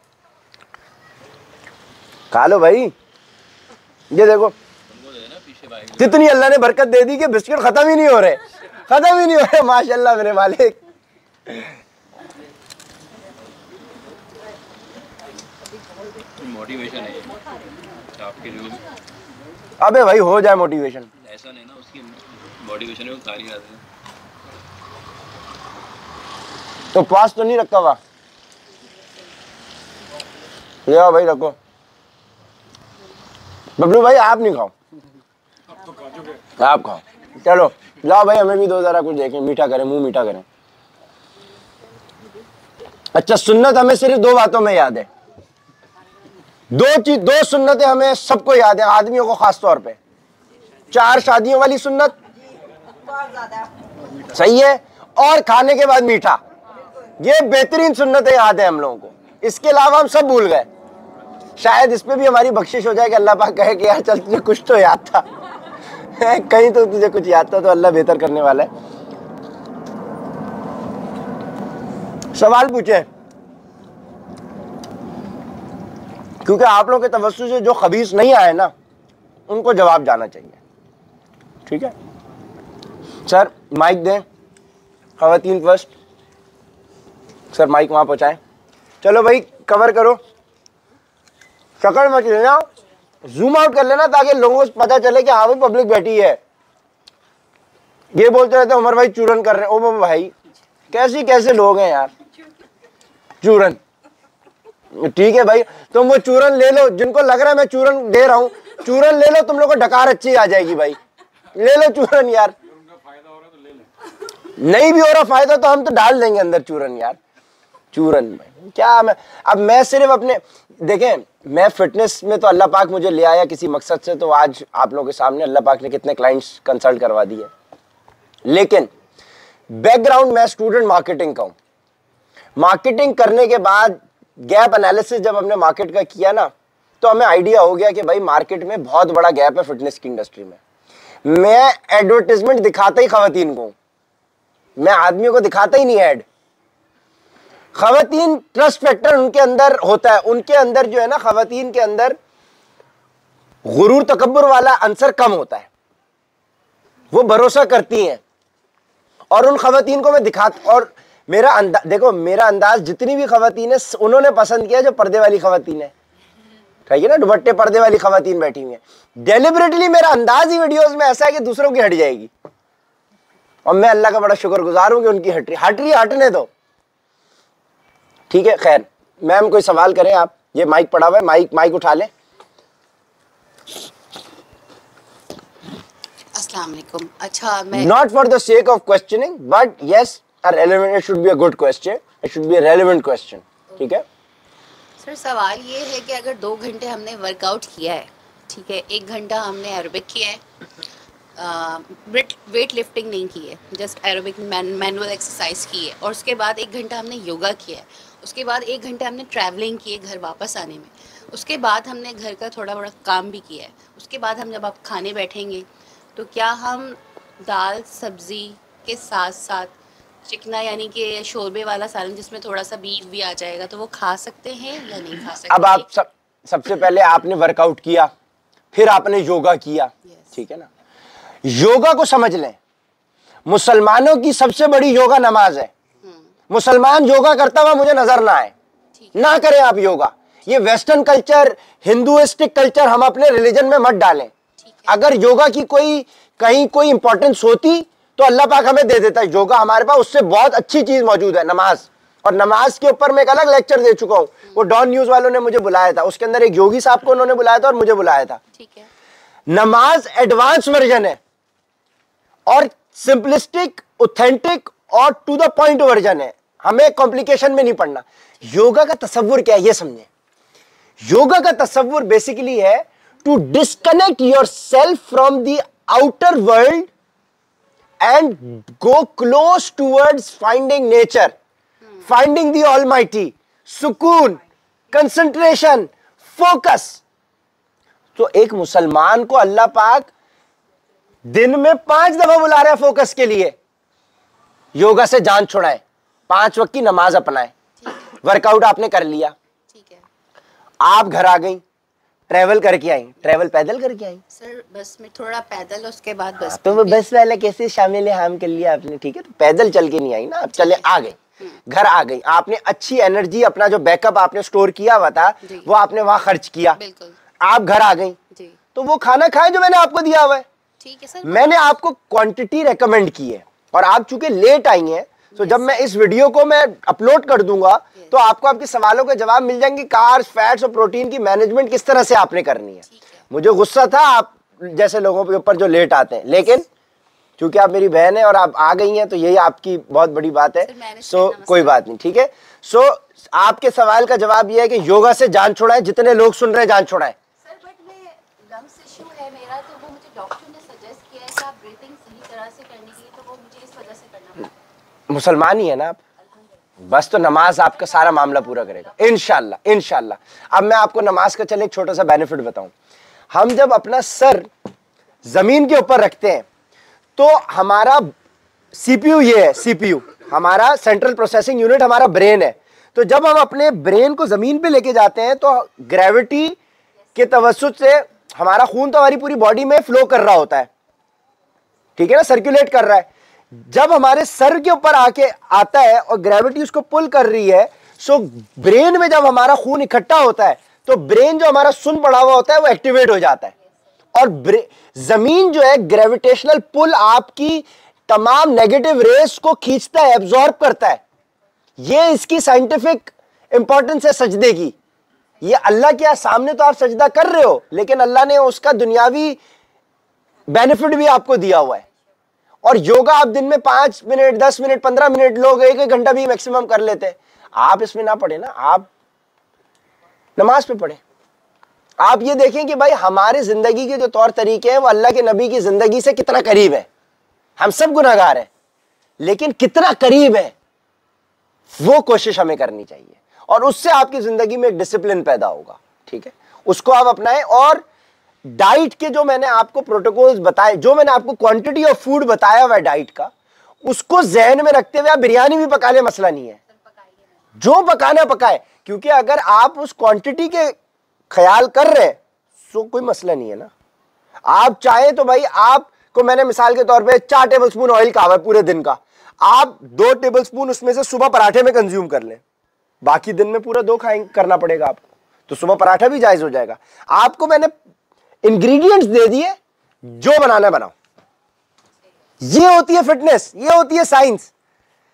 खा लो भाई। ये देखो कितनी अल्लाह ने बरकत दे दी कि बिस्किट खत्म ही नहीं हो रहे, खत्म ही नहीं हो रहे, माशाल्लाह मेरे मालिक। मोटिवेशन है आपके जो, अबे भाई हो जाए मोटिवेशन, ऐसा नहीं ना, उसकी मोटिवेशन है वो खा नहीं रहा। तो उपवास तो नहीं रखा हुआ, ले आओ भाई रखो। बबलू भाई आप नहीं खाओ, आप खाओ, चलो लाओ भाई, हमें भी दो, जरा कुछ देखें, मीठा करें, मुंह मीठा करें। अच्छा, सुन्नत हमें सिर्फ दो बातों में याद है, दो सुन्नतें हमें सबको याद है, आदमियों को खास तौर पे। 4 शादियों वाली सुन्नत सही है, और खाने के बाद मीठा, ये बेहतरीन सुन्नतें याद है हम लोगों को। इसके अलावा हम सब भूल गए। शायद इस पे भी हमारी बख्शिश हो जाए कि अल्लाह पाक कहे कि यार चल तुझे कुछ तो याद था कहीं तो तुझे कुछ याद था, तो अल्लाह बेहतर करने वाला है। सवाल पूछे, क्योंकि आप लोगों के तवज्जो से जो खबीस नहीं आए ना, उनको जवाब जाना चाहिए। ठीक है सर, माइक दें, खवातीन फर्स्ट। सर माइक वहां पहुंचाएं। चलो भाई कवर करो, शक्ल मत लेना, जूम आउट कर लेना ताकि लोगों को पता चले कि हाँ भाई पब्लिक बैठी है। ये बोलते रहते उमर भाई चूरन कर रहे हैं। ओ भाई कैसे लोग हैं यार, चूरन। ठीक है भाई, तुम वो चूरन ले लो, जिनको लग रहा है मैं चूरन दे रहा हूँ, चूरन ले लो, तुम लोग को डकार अच्छी आ जाएगी भाई, ले लो चूरन यार। नहीं भी हो रहा फायदा तो हम तो डाल देंगे अंदर चूरन यार, चूरन भाई क्या। मैं सिर्फ अपने, देखें मैं फिटनेस में तो अल्लाह पाक मुझे ले आया किसी मकसद से, तो आज आप लोगों के सामने अल्लाह पाक ने कितने क्लाइंट्स कंसल्ट करवा दिए। लेकिन बैकग्राउंड मैं स्टूडेंट मार्केटिंग का हूं। मार्केटिंग करने के बाद गैप एनालिसिस जब हमने मार्केट का किया ना, तो हमें आइडिया हो गया कि भाई मार्केट में बहुत बड़ा गैप है फिटनेस की इंडस्ट्री में। मैं एडवर्टाइजमेंट दिखाता ही खवातीन को, मैं आदमियों को दिखाता ही नहीं ऐड। खवातीन ट्रस्ट फैक्टर उनके अंदर होता है, उनके अंदर जो है ना, खवातीन के अंदर गुरूर तकब्बुर वाला अंसर कम होता है, वो भरोसा करती हैं। और उन खवातीन को मैं दिखाता, और मेरा अंदाज देखो, मेरा अंदाज जितनी भी खवातीन है उन्होंने पसंद किया जो पर्दे वाली खवातीन है, ठीक है ना, दुपट्टे पर्दे वाली खवातीन बैठी हुई है। डेलिबरेटली मेरा अंदाज ही वीडियोस में ऐसा है कि दूसरों की हट जाएगी, और मैं अल्लाह का बड़ा शुक्रगुजार हूं कि उनकी हटने दो। ठीक है खैर, मैम कोई सवाल करें आप, ये माइक पड़ा हुआ है, माइक उठा लें। अस्सलाम वालेकुम। अच्छा, मैं not for the sake of questioning but yes relevant, it should be a good question, it should be a relevant question, ठीक है। सर सवाल ये है कि अगर 2 घंटे हमने वर्कआउट किया है, ठीक है, 1 घंटा हमने एरोबिक किया है, वेट लिफ्टिंग नहीं की है, जस्ट एरोबिक मैनुअल एक्सरसाइज की है, और उसके बाद 1 घंटा हमने योगा किया है, उसके बाद 1 घंटा हमने ट्रैवलिंग की है घर वापस आने में, उसके बाद हमने घर का थोड़ा बड़ा काम भी किया है, उसके बाद हम जब आप खाने बैठेंगे तो क्या हम दाल सब्ज़ी के साथ साथ चिकना यानी कि शोरबे वाला सालन जिसमें थोड़ा सा बीफ भी आ जाएगा, तो वो खा सकते हैं या नहीं खा सकते? अब आप सबसे पहले आपने वर्कआउट किया, फिर आपने योगा किया, ठीक है ना। योगा को समझ लें, मुसलमानों की सबसे बड़ी योगा नमाज है। मुसलमान योगा करता हुआ मुझे नजर ना आए, ना करें आप योगा। ये वेस्टर्न कल्चर, हिंदुइस्टिक कल्चर हम अपने रिलीजन में मत डालें। अगर योगा की कहीं कोई इंपॉर्टेंस होती तो अल्लाह पाक हमें दे देता है। योगा हमारे पास उससे बहुत अच्छी चीज मौजूद है, नमाज। और नमाज के ऊपर मैं एक अलग लेक्चर दे चुका हूं, वो डॉन न्यूज वालों ने मुझे बुलाया था, उसके अंदर एक योगी साहब को उन्होंने बुलाया था और मुझे बुलाया था। ठीक है। नमाज एडवांस वर्जन है और सिंपलिस्टिक, ऑथेंटिक और टू द पॉइंट वर्जन है, हमें कॉम्प्लिकेशन में नहीं पड़ना। योगा का तसव्वुर क्या है ये समझें। योगा का तसव्वुर बेसिकली है to disconnect your self from the outer world and go close towards finding nature, finding the almighty, सुकून, कंसंट्रेशन, फोकस। तो एक मुसलमान को अल्लाह पाक दिन में 5 दफा बुला रहा है फोकस के लिए। योगा से जान छुड़ाए, 5 वक्त की नमाज अपनाए, वर्कआउट आपने कर लिया, ठीक है। आप घर आ गई, ट्रेवल करके आई, ट्रेवल पैदल करके आई सर बस में थोड़ा पैदल, उसके बाद बस तो वो बस वाला कैसे शामिल हाम कर लिया आपने, ठीक है। तो पैदल चल के नहीं आई ना, आप चले आ गई, घर आ गई, आपने अच्छी एनर्जी, अपना जो बैकअप आपने स्टोर किया हुआ था वो आपने वहां खर्च किया, बिल्कुल। आप घर आ गई, तो वो खाना खाए जो मैंने आपको दिया हुआ है। ठीक है सर। मैंने आपको क्वांटिटी रेकमेंड की है और आप चूंकि लेट आई हैं, तो जब मैं इस वीडियो को मैं अपलोड कर दूंगा तो आपको आपके सवालों के जवाब मिल जाएंगे। कार्ब्स, फैट्स और प्रोटीन की मैनेजमेंट किस तरह से आपने करनी है। मुझे गुस्सा था आप जैसे लोगों के ऊपर जो लेट आते हैं, लेकिन क्योंकि आप मेरी बहन है और आप आ गई हैं तो यही आपकी बहुत बड़ी बात है। सो कोई बात नहीं, ठीक है। सो आपके सवाल का जवाब यह है कि योगा से जान छुड़ाएं, जितने लोग सुन रहे हैं जान छुड़ाएं। सर बट मैं लंग्स इशू है मेरा, तो वो मुझे डॉक्टर ने सजेस्ट किया है कि आप ब्रीथिंग सही तरह से करने के लिए, तो वो मुझे इस वजह से करना पड़ा। मुसलमान ही है ना आप, बस तो नमाज आपका सारा मामला पूरा करेगा इंशाल्लाह, इंशाल्लाह। अब मैं आपको नमाज का चले एक छोटा सा बेनिफिट बताऊं। हम जब अपना सर जमीन के ऊपर रखते हैं तो हमारा सीपीयू ये है, सीपीयू हमारा सेंट्रल प्रोसेसिंग यूनिट, हमारा ब्रेन है। तो जब हम अपने ब्रेन को जमीन पे लेके जाते हैं तो ग्रेविटी के तवज्जुद से हमारा खून तो हमारी पूरी बॉडी में फ्लो कर रहा होता है, ठीक है ना, सर्कुलेट कर रहा है। जब हमारे सर के ऊपर आके आता है और ग्रेविटी उसको पुल कर रही है, सो ब्रेन में जब हमारा खून इकट्ठा होता है तो ब्रेन जो हमारा सुन पड़ा हुआ होता है वो एक्टिवेट हो जाता है। और जमीन जो है ग्रेविटेशनल पुल आपकी तमाम नेगेटिव रेस को खींचता है, एब्जॉर्ब करता है। ये इसकी साइंटिफिक इंपॉर्टेंस है सजदे की। ये अल्लाह के सामने तो आप सजदा कर रहे हो, लेकिन अल्लाह ने उसका दुनियावी बेनिफिट भी आपको दिया हुआ है। और योगा आप दिन में 5 मिनट, 10 मिनट, 15 मिनट, लोग 1-1 घंटा भी मैक्सिमम कर लेते हैं। आप इसमें ना पढ़े ना, आप नमाज पे पढ़े। आप ये देखें कि भाई हमारे जिंदगी के जो तौर तरीके हैं वो अल्लाह के नबी की जिंदगी से कितना करीब है। हम सब गुनाहगार हैं, लेकिन कितना करीब है वो कोशिश हमें करनी चाहिए, और उससे आपकी जिंदगी में एक डिसिप्लिन पैदा होगा, ठीक है। उसको आप अपनाएं। और डाइट के जो मैंने आपको प्रोटोकॉल्स बताए, जो मैंने आपको क्वांटिटी ऑफ फूड बताया हुआ है डाइट का, उसको जहन में रखते हुए आप बिरयानी भी पका ले, मसला नहीं है, जो पकाना पकाए। क्योंकि अगर आप उस क्वांटिटी के ख्याल कर रहे हैं तो कोई मसला नहीं है ना। आप चाहें तो भाई आपको मैंने मिसाल के तौर पे 4 टेबलस्पून ऑयल कहा हुआ है पूरे दिन का, आप 2 टेबलस्पून उसमें से सुबह पराठे में कंज्यूम कर लें, बाकी दिन में पूरा 2 करना पड़ेगा आपको, तो सुबह पराठा भी जायज हो जाएगा। आपको मैंने इंग्रेडिएंट्स दे दिए, जो बनाना है बनाओ। ये होती है फिटनेस, ये होती है साइंस।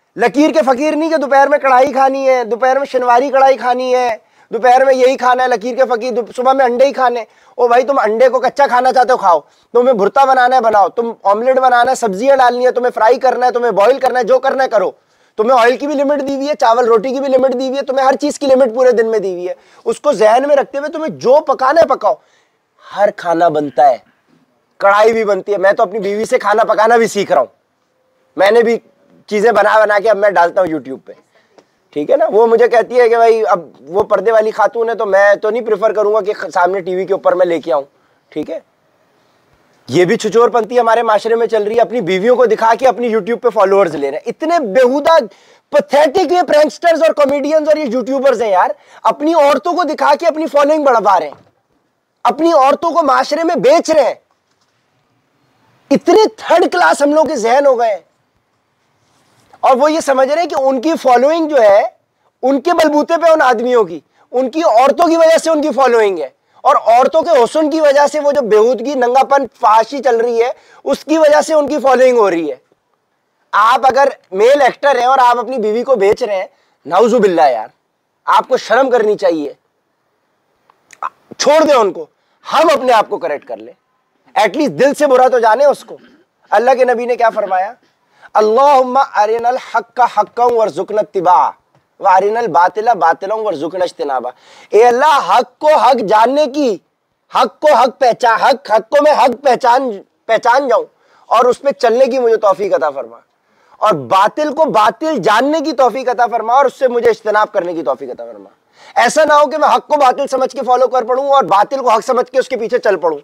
लकीर के फकीर नहीं कि दोपहर में कढ़ाई खानी है, दोपहर में शनिवारी कढ़ाई खानी है, दोपहर में यही खाना है। लकीर के फकीर सुबह में अंडे ही खाने। ओ भाई, तुम अंडे को कच्चा खाना चाहते हो खाओ, तुम्हें भुर्ता बनाना है बनाओ, तुम ऑमलेट बनाना है, सब्जियां डालनी है, तुम्हें फ्राई करना है, तुम्हें बॉईल करना है, जो करना है करो। तुम्हें ऑयल की भी लिमिट दी हुई है, चावल रोटी की भी लिमिट दी हुई है, तुम्हें हर चीज की लिमिट पूरे दिन में दी हुई है। उसको जहन में रखते हुए तुम्हें जो पकाना है पकाओ। हर खाना बनता है, कढ़ाई भी बनती है। मैं तो अपनी बीवी से खाना पकाना भी सीख रहा हूं। मैंने भी चीजें बना बना के अब मैं डालता हूँ यूट्यूब पे, ठीक है ना। वो मुझे कहती है कि भाई अब वो पर्दे वाली खातून है तो मैं तो नहीं प्रेफर करूंगा कि सामने टीवी के ऊपर मैं लेके आऊं, ठीक है। ये भी छुचोरपंथी हमारे माशरे में चल रही है, अपनी बीवियों को दिखा के अपनी यूट्यूब पे फॉलोअर्स ले रहे हैं। इतने बेहुदा पैथेटिक ये प्रैंकस्टर्स और कॉमेडियंस और ये यूट्यूबर्स हैं यार, अपनी औरतों को दिखा के अपनी फॉलोइंग बढ़वा रहे हैं, अपनी औरतों को माशरे में बेच रहे हैं। इतने थर्ड क्लास हम लोग के जहन हो गए, और वो ये समझ रहे हैं कि उनकी फॉलोइंग जो है उनके बलबूते पे उन आदमियों की, उनकी औरतों की वजह से उनकी फॉलोइंग है, और औरतों के हुस्न की वजह से वो जो बेहूदगी नंगापन फाशी चल रही है उसकी वजह से उनकी फॉलोइंग हो रही है। आप अगर मेल एक्टर हैं और आप अपनी बीवी को बेच रहे हैं, नाउजुबिल्लाह यार, आपको शर्म करनी चाहिए। छोड़ दें उनको, हम अपने आप को करेक्ट कर ले, एटलीस्ट दिल से बुरा तो जाने उसको। अल्लाह के नबी ने क्या फरमाया, अल्लाहुम्मा अरिनल हक्का हक्कन वरज़ुक़ना इत्तिबा व अरिनल बातिला बातिलन वरज़ुक़ना इज्तिनाबा। ए अल्लाह, हक को हक जानने की, हक को हक पहचान, हक को मैं हक पहचान जाऊं और उस पर चलने की मुझे तौफीक अता फरमा, और बातिल को बातिल जानने की तौफीक अता फरमा और उससे मुझे इज्तिनाब करने की तौफीक अता फरमा। ऐसा ना हो कि मैं हक को बातिल समझ के फॉलो कर पड़ूं और बातिल को हक समझ के उसके पीछे चल पड़ूं।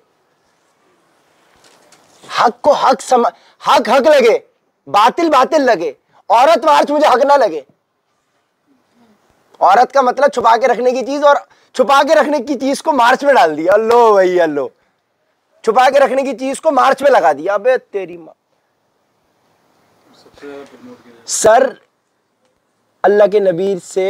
हक को हक हक लगे, बातिल बातिल लगे, औरत मार्च मुझे हक ना लगे। औरत का मतलब छुपा के रखने की चीज, और छुपा के रखने की चीज को मार्च में डाल दिया। अल्लो भाई अल्लो, छुपा के रखने की चीज को मार्च में लगा दिया। अबे तेरी मां। सर, अल्लाह के नबी से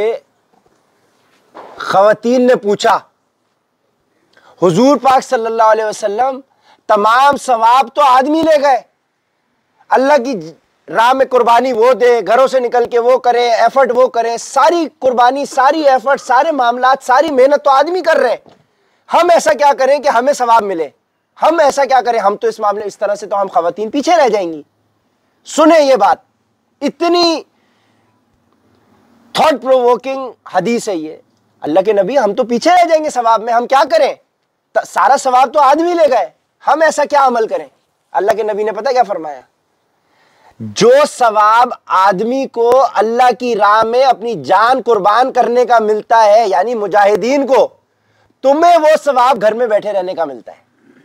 खवातीन ने पूछा, हुजूर पाक सल्लल्लाहु अलैहि वसल्लम, तमाम सवाब तो आदमी ले गए, अल्लाह की राह में कुर्बानी वो दे, घरों से निकल के वो करे, एफर्ट वो करे, सारी कुर्बानी, सारी एफर्ट, सारे मामलात, सारी मेहनत तो आदमी कर रहे हैं। हम ऐसा क्या करें कि हमें सवाब मिले? हम ऐसा क्या करें? हम तो इस मामले, इस तरह से तो हम खवातीन पीछे रह जाएंगी। सुने ये बात, इतनी थॉट प्रोवोकिंग हदीस है ये। अल्लाह के नबी, हम तो पीछे रह जाएंगे सवाब में, हम क्या करें? सारा सवाब तो आदमी ले गए, हम ऐसा क्या अमल करें? अल्लाह के नबी ने पता क्या फरमाया, जो सवाब आदमी को अल्लाह की राह में अपनी जान कुर्बान करने का मिलता है, यानी मुजाहिदीन को, तुम्हें वो सवाब घर में बैठे रहने का मिलता है।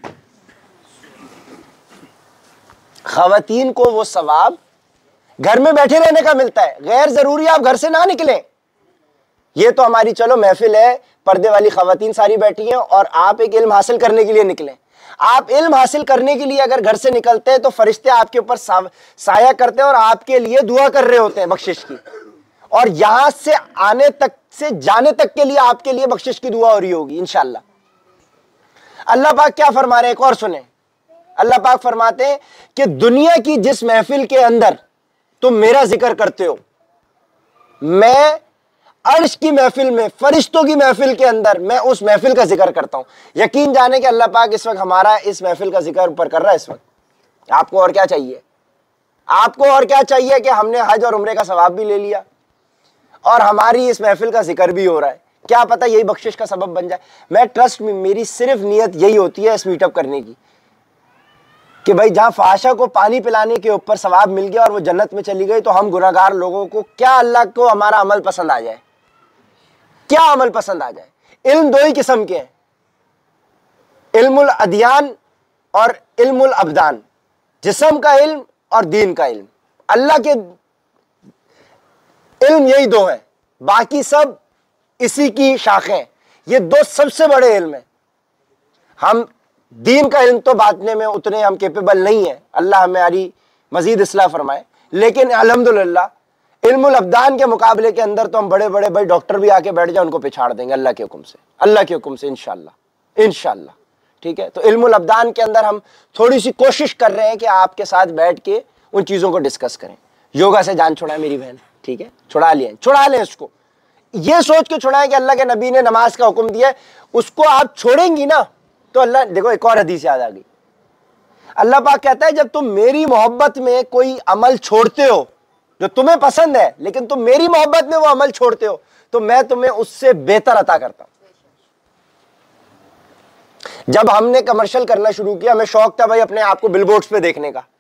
खवातीन को वो सवाब घर में बैठे रहने का मिलता है, गैर जरूरी आप घर से ना निकलें। ये तो हमारी चलो महफिल है, पर्दे वाली खवातीन सारी बैठी हैं और आप एक इल्म हासिल करने के लिए निकले। आप इल्म हासिल करने के लिए अगर घर से निकलते हैं तो फरिश्ते आपके ऊपर साया करते हैं और आपके लिए दुआ कर रहे होते हैं बख्शिश की, और यहां से आने तक से जाने तक के लिए आपके लिए बख्शिश की दुआ हो रही होगी इंशाअल्लाह। अल्लाह पाक क्या फरमा रहे हैं, एक और सुने। अल्लाह पाक फरमाते हैं कि दुनिया की जिस महफिल के अंदर तुम मेरा जिक्र करते हो, मैं अर्श की महफिल में, फरिश्तों की महफिल के अंदर मैं उस महफिल का जिक्र करता हूं। यकीन जाने कि अल्लाह पाक इस वक्त हमारा इस महफिल का जिक्र ऊपर कर रहा है इस वक्त। आपको और क्या चाहिए? आपको और क्या चाहिए कि हमने हज और उम्रे का सवाब भी ले लिया और हमारी इस महफिल का जिक्र भी हो रहा है। क्या पता यही बख्शिश का सबब बन जाए। मैं ट्रस्ट में, मेरी सिर्फ नीयत यही होती है इस मीटअप करने की कि भाई जहां फाशा को पानी पिलाने के ऊपर सवाब मिल गया और वो जन्नत में चली गई, तो हम गुनाहगार लोगों को क्या अल्लाह को हमारा अमल पसंद आ जाए, क्या अमल पसंद आ जाए। इल्म दो ही किस्म के हैं, इल्मुल अदियान और इल्मुल अबदान, जिस्म का इल्म और दीन का इल्म। अल्लाह के इल्म यही दो हैं, बाकी सब इसी की शाखें। ये दो सबसे बड़े इल्म हैं। हम दीन का इल्म तो बांटने में उतने हम कैपेबल नहीं है, अल्लाह हमारी मजीद इस्लाह फरमाए, लेकिन अल्हम्दुलिल्लाह इल्मुल अब्दान के मुकाबले के अंदर तो हम बड़े बड़े भाई डॉक्टर भी आके बैठ जाए उनको पिछाड़ देंगे अल्लाह के हुक्म से, अल्लाह के हुक्म से इंशाअल्लाह, इंशाअल्लाह। ठीक है, तो इल्मुल अब्दान के अंदर हम थोड़ी सी कोशिश कर रहे हैं कि आपके साथ बैठ के उन चीज़ों को डिस्कस करें। योगा से जान छुड़ाए मेरी बहन, ठीक है, छुड़ा लें उसको। ये सोच के छुड़ाएं कि अल्लाह के नबी ने नमाज का हुक्म दिया है, उसको आप छोड़ेंगी ना तो अल्लाह, देखो एक और हदीस याद आ गई, अल्लाह पाक कहता है जब तुम मेरी मोहब्बत में कोई अमल छोड़ते हो जो तुम्हें पसंद है, लेकिन तुम मेरी मोहब्बत में वो अमल छोड़ते हो, तो मैं तुम्हें उससे बेहतर अता करता हूं। जब हमने कमर्शियल करना शुरू किया, हमें शौक था भाई अपने आप को बिलबोर्ड्स पे देखने का।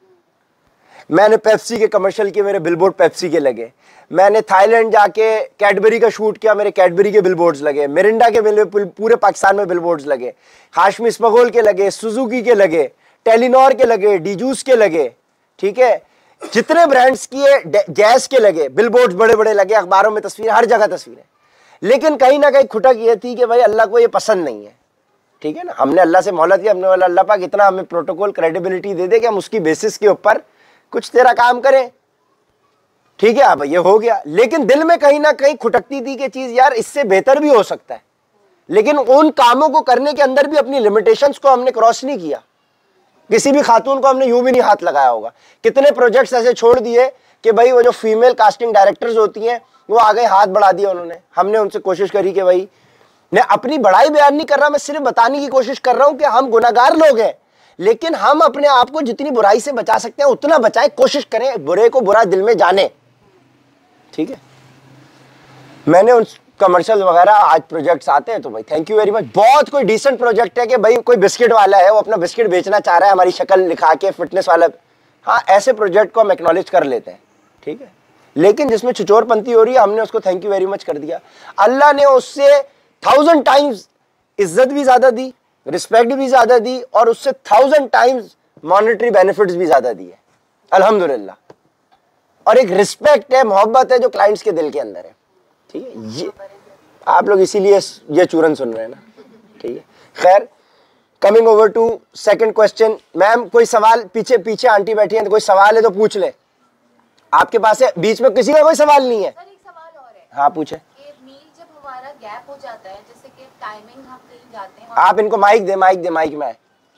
मैंने पेप्सी के कमर्शियल किए, मेरे बिलबोर्ड पेप्सी के लगे। मैंने थाईलैंड जाके कैडबरी का शूट किया, मेरे कैडबरी के बिलबोर्ड्स लगे। मिरिंडा के पूरे पाकिस्तान में बिलबोर्ड्स लगे। हाशमी इस्मागोल के लगे, सुजुकी के लगे, टेलीनॉर के लगे, डीजूस के लगे, ठीक है, जितने ब्रांड्स किए, गैस के लगे, बिलबोर्ड्स बड़े बड़े लगे, अखबारों में तस्वीरें, हर जगह तस्वीरें। लेकिन कहीं ना कहीं खुटक ये थी कि भाई अल्लाह को ये पसंद नहीं है, ठीक है ना। हमने अल्लाह से मोहलत की, हमने बोला अल्लाह पाक इतना हमें प्रोटोकॉल क्रेडिबिलिटी दे दे कि हम उसकी बेसिस के ऊपर कुछ तेरा काम करें, ठीक है। अब ये हो गया, लेकिन दिल में कहीं ना कहीं खुटकती थी कि चीज यार इससे बेहतर भी हो सकता है। लेकिन उन कामों को करने के अंदर भी अपनी लिमिटेशंस को हमने क्रॉस नहीं किया। किसी भी खातून को हमने यूं भी नहीं हाथ लगाया होगा। कितने प्रोजेक्ट्स ऐसे छोड़ दिए कि भाई वो जो फीमेल कास्टिंग डायरेक्टर्स होती हैं वो आ गए, हाथ बढ़ा दिया उन्होंने। हमने उनसे कोशिश करी कि भाई, मैं अपनी बड़ाई बयान नहीं कर रहा, मैं सिर्फ बताने की कोशिश कर रहा हूं कि हम गुनाहगार लोग हैं, लेकिन हम अपने आप को जितनी बुराई से बचा सकते हैं उतना बचाएं, कोशिश करें, बुरे को बुरा दिल में जाने, ठीक है। मैंने उन कमर्शियल वगैरह आज प्रोजेक्ट्स आते हैं तो भाई थैंक यू वेरी मच। बहुत कोई डिसेंट प्रोजेक्ट है कि भाई कोई बिस्किट वाला है, वो अपना बिस्किट बेचना चाह रहा है, हमारी शक्ल लिखा के, फिटनेस वाला, हाँ ऐसे प्रोजेक्ट को हम एक्नॉलेज कर लेते हैं, ठीक है। लेकिन जिसमें छिचोरपंती हो रही है, हमने उसको थैंक यू वेरी मच कर दिया। अल्लाह ने उससे 1000 टाइम्स इज्जत भी ज्यादा दी, रिस्पेक्ट भी ज्यादा दी, और उससे 1000 टाइम्स मॉनेटरी बेनिफिट्स भी ज्यादा दिए, अल्हम्दुलिल्लाह। और एक रिस्पेक्ट है, मोहब्बत है जो क्लाइंट्स के दिल के अंदर है, ठीक है। ये आप लोग इसीलिए ये चूरन सुन रहे हैं ना, ठीक है। खैर, coming over to second question. Ma'am कोई सवाल, पीछे आंटी बैठी हैं, तो कोई सवाल है तो पूछ ले, आपके पास है। बीच में किसी का कोई सवाल नहीं है? सर एक सवाल और है। हाँ पूछे। कि मील जब हमारा गैप हो जाता है, जैसे कि टाइमिंग हम कहीं जाते हैं, आप इनको माइक दे, माइक में।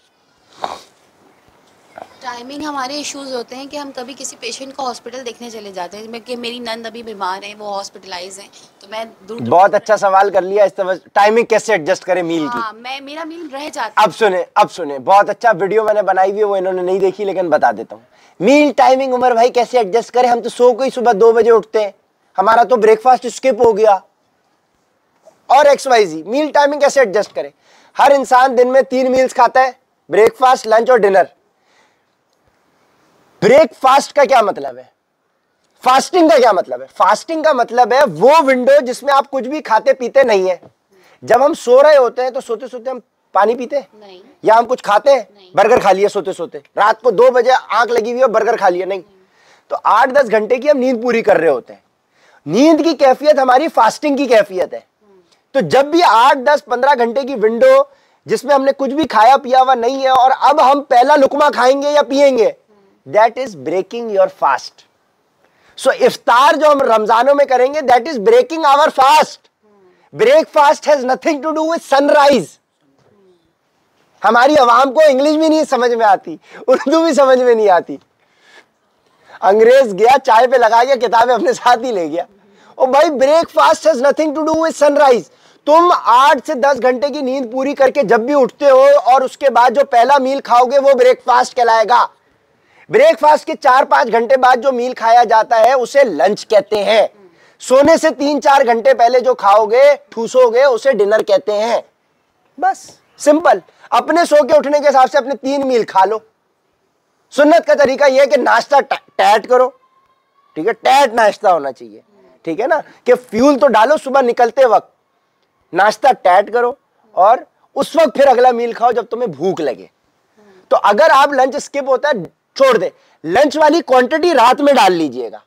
टाइमिंग हमारे इश्यूज होते हैं कि हम कभी किसी पेशेंट को हॉस्पिटल देखने चले जाते हैं, कि मेरी नंद अभी बीमार है, वो हॉस्पिटलाइज हैं, तो मैं दूर बहुत अच्छा सवाल कर लिया। इस तरह टाइमिंग कैसे एडजस्ट करें मील की? हाँ, मेरा मील रह जाता है। अब सुने, बहुत अच्छा वीडियो मैंने बनाई हुई है, वो इन्होंने नहीं देखी, लेकिन बता देता हूँ। मील टाइमिंग उमर भाई कैसे एडजस्ट करें? हम तो सो को ही सुबह 2 बजे उठते हैं, हमारा तो ब्रेकफास्ट स्किप हो गया, और XYZ। मील टाइमिंग कैसे एडजस्ट करें? हर इंसान दिन में 3 मील्स खाता है, ब्रेकफास्ट, लंच और डिनर। ब्रेकफास्ट का क्या मतलब है? फास्टिंग का क्या मतलब है? फास्टिंग का मतलब है वो विंडो जिसमें आप कुछ भी खाते पीते नहीं है। जब हम सो रहे होते हैं तो सोते सोते हम पानी पीते नहीं, या हम कुछ खाते हैं? बर्गर खा लिया सोते सोते, रात को 2 बजे आंख लगी हुई है, बर्गर खा लिया? नहीं। तो 8-10 घंटे की हम नींद पूरी कर रहे होते हैं। नींद की कैफियत हमारी फास्टिंग की कैफियत है। तो जब भी 8-10-15 घंटे की विंडो जिसमें हमने कुछ भी खाया पिया हुआ नहीं है और अब हम पहला लुकमा खाएंगे या पिएंगे, that is breaking your fast. So इफ्तार जो हम रमजानों में करेंगे, that is breaking our fast. Breakfast has nothing to do with sunrise. हमारी आवाम को इंग्लिश भी नहीं समझ में आती, उर्दू भी समझ में नहीं आती। अंग्रेज गया, चाय पे लगा गया, किताबें अपने साथ ही ले गया। ओ भाई, breakfast has nothing to do with sunrise. तुम 8 से 10 घंटे की नींद पूरी करके जब भी उठते हो और उसके बाद जो पहला मील खाओगे वो ब्रेकफास्ट कहलाएगा। ब्रेकफास्ट के 4-5 घंटे बाद जो मील खाया जाता है उसे लंच कहते हैं। सोने से 3-4 घंटे पहले जो खाओगे, ठूसोगे, उसे डिनर कहते हैं। बस सिंपल। अपने सो के उठने के हिसाब से अपने 3 मील खा लो। सुन्नत का तरीका यह है कि नाश्ता टैट करो, ठीक है, टैट नाश्ता होना चाहिए, ठीक है ना, कि फ्यूल तो डालो सुबह निकलते वक्त, नाश्ता टैट करो और उस वक्त फिर अगला मील खाओ जब तुम्हें भूख लगे। तो अगर आप लंच स्किप होता है छोड़ दे, लंच वाली क्वांटिटी रात में डाल लीजिएगा,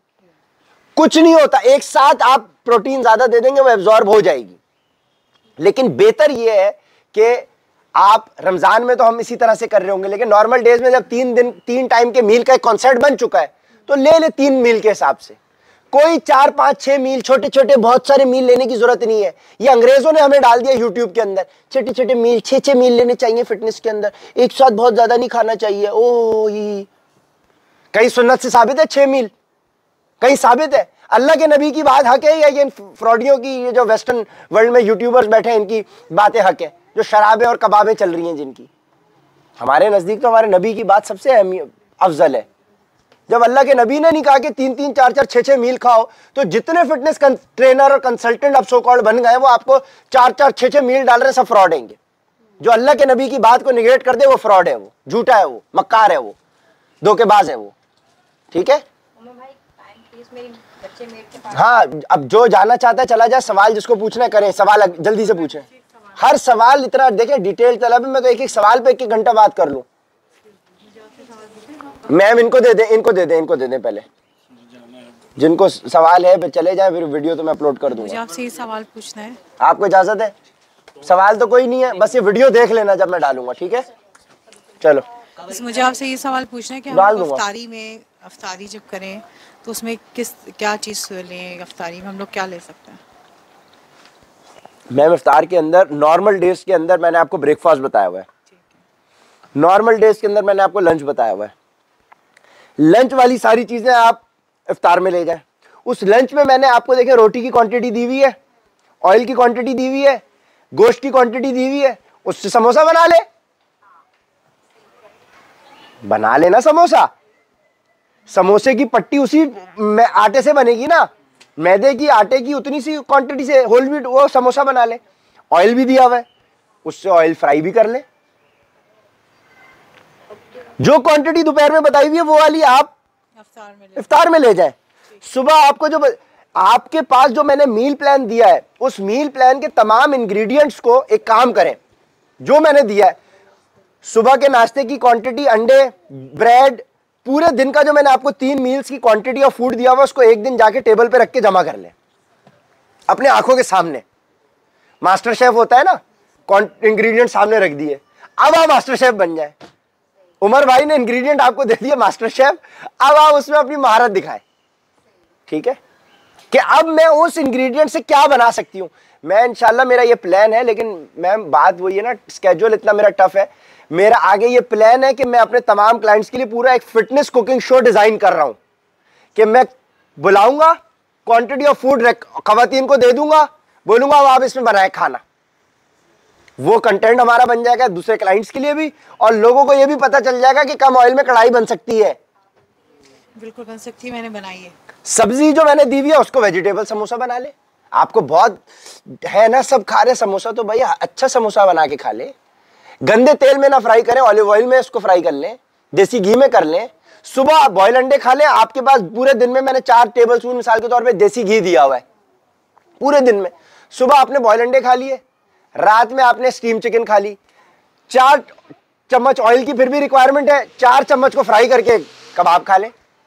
कुछ नहीं होता, एक साथ आप प्रोटीन ज्यादा दे देंगे, वो एब्जॉर्ब हो जाएगी। लेकिन बेहतर यह है कि आप रमजान में तो हम इसी तरह से कर रहे होंगे, लेकिन नॉर्मल डेज में जब 3 टाइम के मील का एक कॉन्सेप्ट बन चुका है तो ले 3 मील के हिसाब से। कोई 4-5-6 मील, छोटे छोटे बहुत सारे मील लेने की जरूरत नहीं है। ये अंग्रेजों ने हमें डाल दिया यूट्यूब के अंदर, छोटे छोटे मील, 6-6 मील लेने चाहिए फिटनेस के अंदर, एक साथ बहुत ज्यादा नहीं खाना चाहिए। ओ कहीं सुन्नत से साबित है 6 मील? कहीं साबित है? अल्लाह के नबी की बात हक है या ये फ्रॉडियों की, ये जो वेस्टर्न वर्ल्ड में यूट्यूबर्स बैठे हैं इनकी बातें हक है, जो शराबें और कबाबें चल रही हैं जिनकी? हमारे नजदीक तो हमारे नबी की बात सबसे अफजल है। जब अल्लाह के नबी ने नहीं कहा कि 3-3, 4-4, 6-6 मील खाओ, तो जितने फिटनेस ट्रेनर और कंसल्टेंट अब सो कॉल्ड बन गए वो आपको 4-4, 6-6 मील डाल रहे, सब फ्रॉड हैं। जो अल्लाह के नबी की बात को निगेट कर दे वो फ्रॉड है, वो झूठा है, वो मक्कार है, वो धोखेबाज है वो। ठीक है, हाँ, अब जो जाना चाहता है चला जाए, सवाल जिसको पूछना करें, सवाल जल्दी से पूछें। हर सवाल इतना देखें डिटेल तलब है, मैं तो एक एक सवाल पे 1-1 घंटा बात कर लूं। मैम इनको दे दें, इनको दे दें, इनको दे दें पहले, जिनको सवाल है चले जाए, फिर वीडियो तो मैं अपलोड कर दूंगा। मुझे आपसे ये सवाल पूछना है। आपको इजाजत है? सवाल तो कोई नहीं है, बस ये वीडियो देख लेना जब मैं डालूंगा, ठीक है? चलो, मुझे आपसे ये सवाल पूछना है कि हम अफ्तारी में, अफ्तारी जब करें तो उसमें क्या चीज़ लें? अफ्तारी में हम लोग क्या ले सकते हैं? मैम इफ्तार के अंदर नॉर्मल डेज के अंदर मैंने आपको ब्रेकफास्ट बताया हुआ है, नॉर्मल डेज के अंदर मैंने आपको लंच बताया हुआ है। लंच वाली सारी चीजें आप इफ्तार में ले जाएं। उस लंच में मैंने आपको देखे रोटी की क्वांटिटी दी हुई है, ऑयल की क्वांटिटी दी हुई है, गोश्त की क्वांटिटी दी हुई है, उससे समोसा बना ले, बना लेना समोसा। समोसे की पट्टी उसी में आटे से बनेगी ना, मैदे की आटे की उतनी सी क्वांटिटी से होल व्हीट वो समोसा बना ले। ऑयल भी दिया हुआ है, उससे ऑयल फ्राई भी कर ले। जो क्वांटिटी दोपहर में बताई हुई है वो वाली आप इफ्तार में ले जाएं। सुबह आपको जो आपके पास जो मैंने मील प्लान दिया है, उस मील प्लान के तमाम इंग्रेडिएंट्स को एक काम करें, जो मैंने दिया है, सुबह के नाश्ते की क्वांटिटी, अंडे, ब्रेड, पूरे दिन का जो मैंने आपको 3 मील्स की क्वांटिटी ऑफ फूड दिया हुआ, उसको एक दिन जाके टेबल पे रख के जमा कर लें अपने आंखों के सामने। मास्टर शेफ होता है ना, इंग्रेडिएंट सामने रख दिए, अब आप मास्टर शेफ बन जाए। उमर भाई ने इंग्रेडिएंट आपको दे दिया मास्टर शेफ, अब आप उसमें अपनी महारत दिखाएं। ठीक है, कि अब मैं उस इंग्रेडिएंट से क्या बना सकती हूं। मैं इंशाल्लाह, मेरा ये प्लान है, लेकिन मैम बात वही है ना, स्केड्यूल इतना मेरा टफ है। मेरा आगे ये प्लान है कि मैं अपने तमाम क्लाइंट्स के लिए पूरा एक फिटनेस कुकिंग शो डिजाइन कर रहा हूं, कि मैं बुलाऊंगा, क्वांटिटी ऑफ फूड खवातीन को दे दूंगा, बोलूंगा अब आप इसमें बनाए खाना। वो कंटेंट हमारा बन जाएगा दूसरे क्लाइंट्स के लिए भी, और लोगों को ये भी पता चल जाएगा कि कम ऑयल में कढ़ाई बन सकती है। बिल्कुल बन सकती है, मैंने बनाई है। सब्जी जो मैंने दी हुई है उसको वेजिटेबल समोसा बना ले। आपको बहुत है ना, सब खा रहे समोसा, तो भैया अच्छा समोसा बना के खा ले। गंदे तेल में ना फ्राई करें, ऑलिव ऑयल में इसको फ्राई कर लें, देसी घी में कर लें। सुबह बॉयल अंडे खा लें। आपके पास पूरे दिन में मैंने 4 टेबल स्पून मिसाल के तौर पे देसी घी दिया हुआ है पूरे दिन में। सुबह आपने बॉयल अंडे खा लिए, रात में आपने स्टीम चिकन खा ली। 4 चम्मच ऑयल की फिर भी रिक्वायरमेंट है, 4 चम्मच को फ्राई करके कबाब खा लें।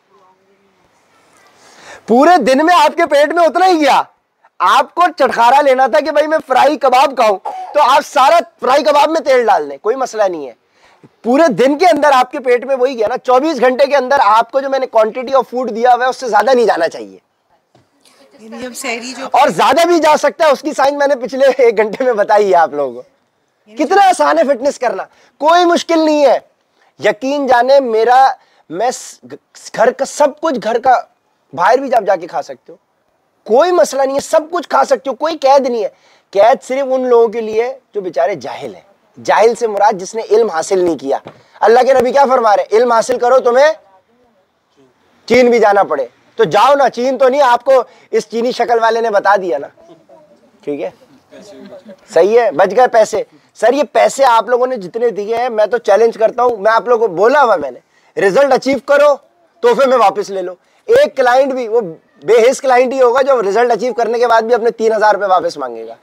पूरे दिन में आपके पेट में उतना ही गया। आपको चटखारा लेना था कि भाई मैं फ्राई कबाब खाऊं, तो आप सारा फ्राई कबाब में तेल डाल दें, कोई मसला नहीं है। पूरे दिन के अंदर आपके पेट में वही गया ना। 24 घंटे के अंदर आपको जो मैंने क्वांटिटी ऑफ फूड दिया हुआ है उससे ज्यादा नहीं जाना चाहिए, जब सहरी जो और ज्यादा भी जा सकता है। उसकी साइंस मैंने पिछले 1 घंटे में बताई है आप लोगों को। कितना आसान है फिटनेस करना, कोई मुश्किल नहीं है। यकीन जाने मेरा, मैं घर का सब कुछ, घर का बाहर भी आप जाके खा सकते हो, कोई मसला नहीं है, सब कुछ खा सकते हो, कोई कैद नहीं है। कैद सिर्फ उन लोगों के लिए जो बेचारे जाहिल हैं। जाहिल से मुराद जिसने इल्म हासिल नहीं किया। अल्लाह के नबी क्या फरमा रहे, इल्म हासिल करो तुम्हें चीन भी जाना पड़े, तो जाओ ना। चीन तो नहीं, आपको इस चीनी शक्ल वाले ने बता दिया ना। ठीक है, सही है, बच गए पैसे। सर ये पैसे आप लोगों ने जितने दिए हैं, मैं तो चैलेंज करता हूं, मैं आप लोगों को बोला हुआ मैंने, रिजल्ट अचीव करो तोहफे में वापस ले लो। एक क्लाइंट भी, वो बेहिस क्लाइंट ही होगा जो रिजल्ट अचीव करने के बाद भी अपने 3000 रुपए वापस मांगेगा।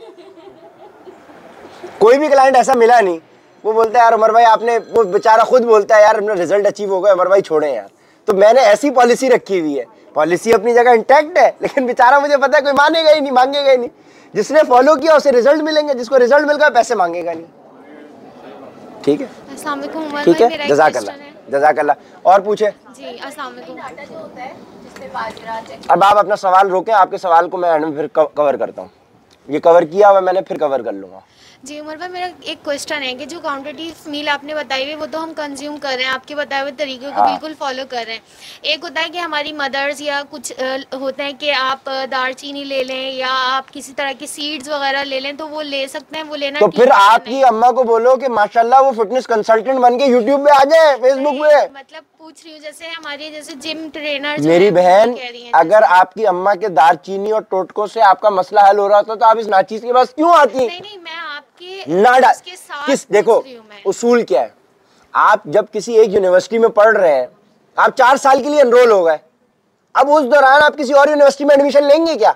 कोई भी क्लाइंट ऐसा मिला नहीं, वो बोलता है यार उमर भाई आपने, वो बेचारा खुद बोलता है यार अपना रिजल्ट अचीव हो गया उमर भाई छोड़े यार। तो मैंने ऐसी पॉलिसी रखी हुई है, पॉलिसी अपनी जगह इंटैक्ट है, लेकिन बेचारा मुझे पता है कोई मानेगा ही नहीं, मांगेगा ही नहीं। जिसने फॉलो किया उसे रिजल्ट मिलेंगे, जिसको रिजल्ट मिल गया पैसे मांगेगा नहीं। ठीक है, ठीक है, जज़ाकल्लाह। और पूछे जी, अस्सलाम वालेकुम। अब आप अपना सवाल रोकें, आपके सवाल को मैं फिर कवर करता हूँ। ये कवर किया हुआ मैंने, फिर कवर कर लूंगा। जी उमर भाई, मेरा एक क्वेश्चन है कि जो काउंटरटिव मील आपने बताई हुई वो तो हम कंज्यूम कर रहे हैं, आपके बताए हुए तरीके को बिल्कुल फॉलो कर रहे हैं। एक होता है कि हमारी मदर्स या कुछ होते हैं कि आप दालचीनी ले लें या आप किसी तरह की सीड्स वगैरह ले लें, तो वो ले सकते हैं, वो लेना तो ठीक फिर है या आपकी नहीं? अम्मा को बोलो कि माशाल्लाह वो फिटनेस कंसल्टेंट बन के यूट्यूब पे आ जाए, फेसबुक पे। मतलब पूछ रही हूँ, जैसे हमारी जैसे जिम ट्रेनर मेरी बहन, अगर आपकी अम्मा के दालचीनी और टोटकों से आपका मसला हल हो रहा था तो आप इस नाचीज के पास क्यों आती? नहीं, मैं आपके ना साथ किस देखो उसूल क्या है, आप जब किसी एक यूनिवर्सिटी में पढ़ रहे हैं, आप 4 साल के लिए एनरोल हो गए, अब उस दौरान आप किसी और यूनिवर्सिटी में एडमिशन लेंगे क्या?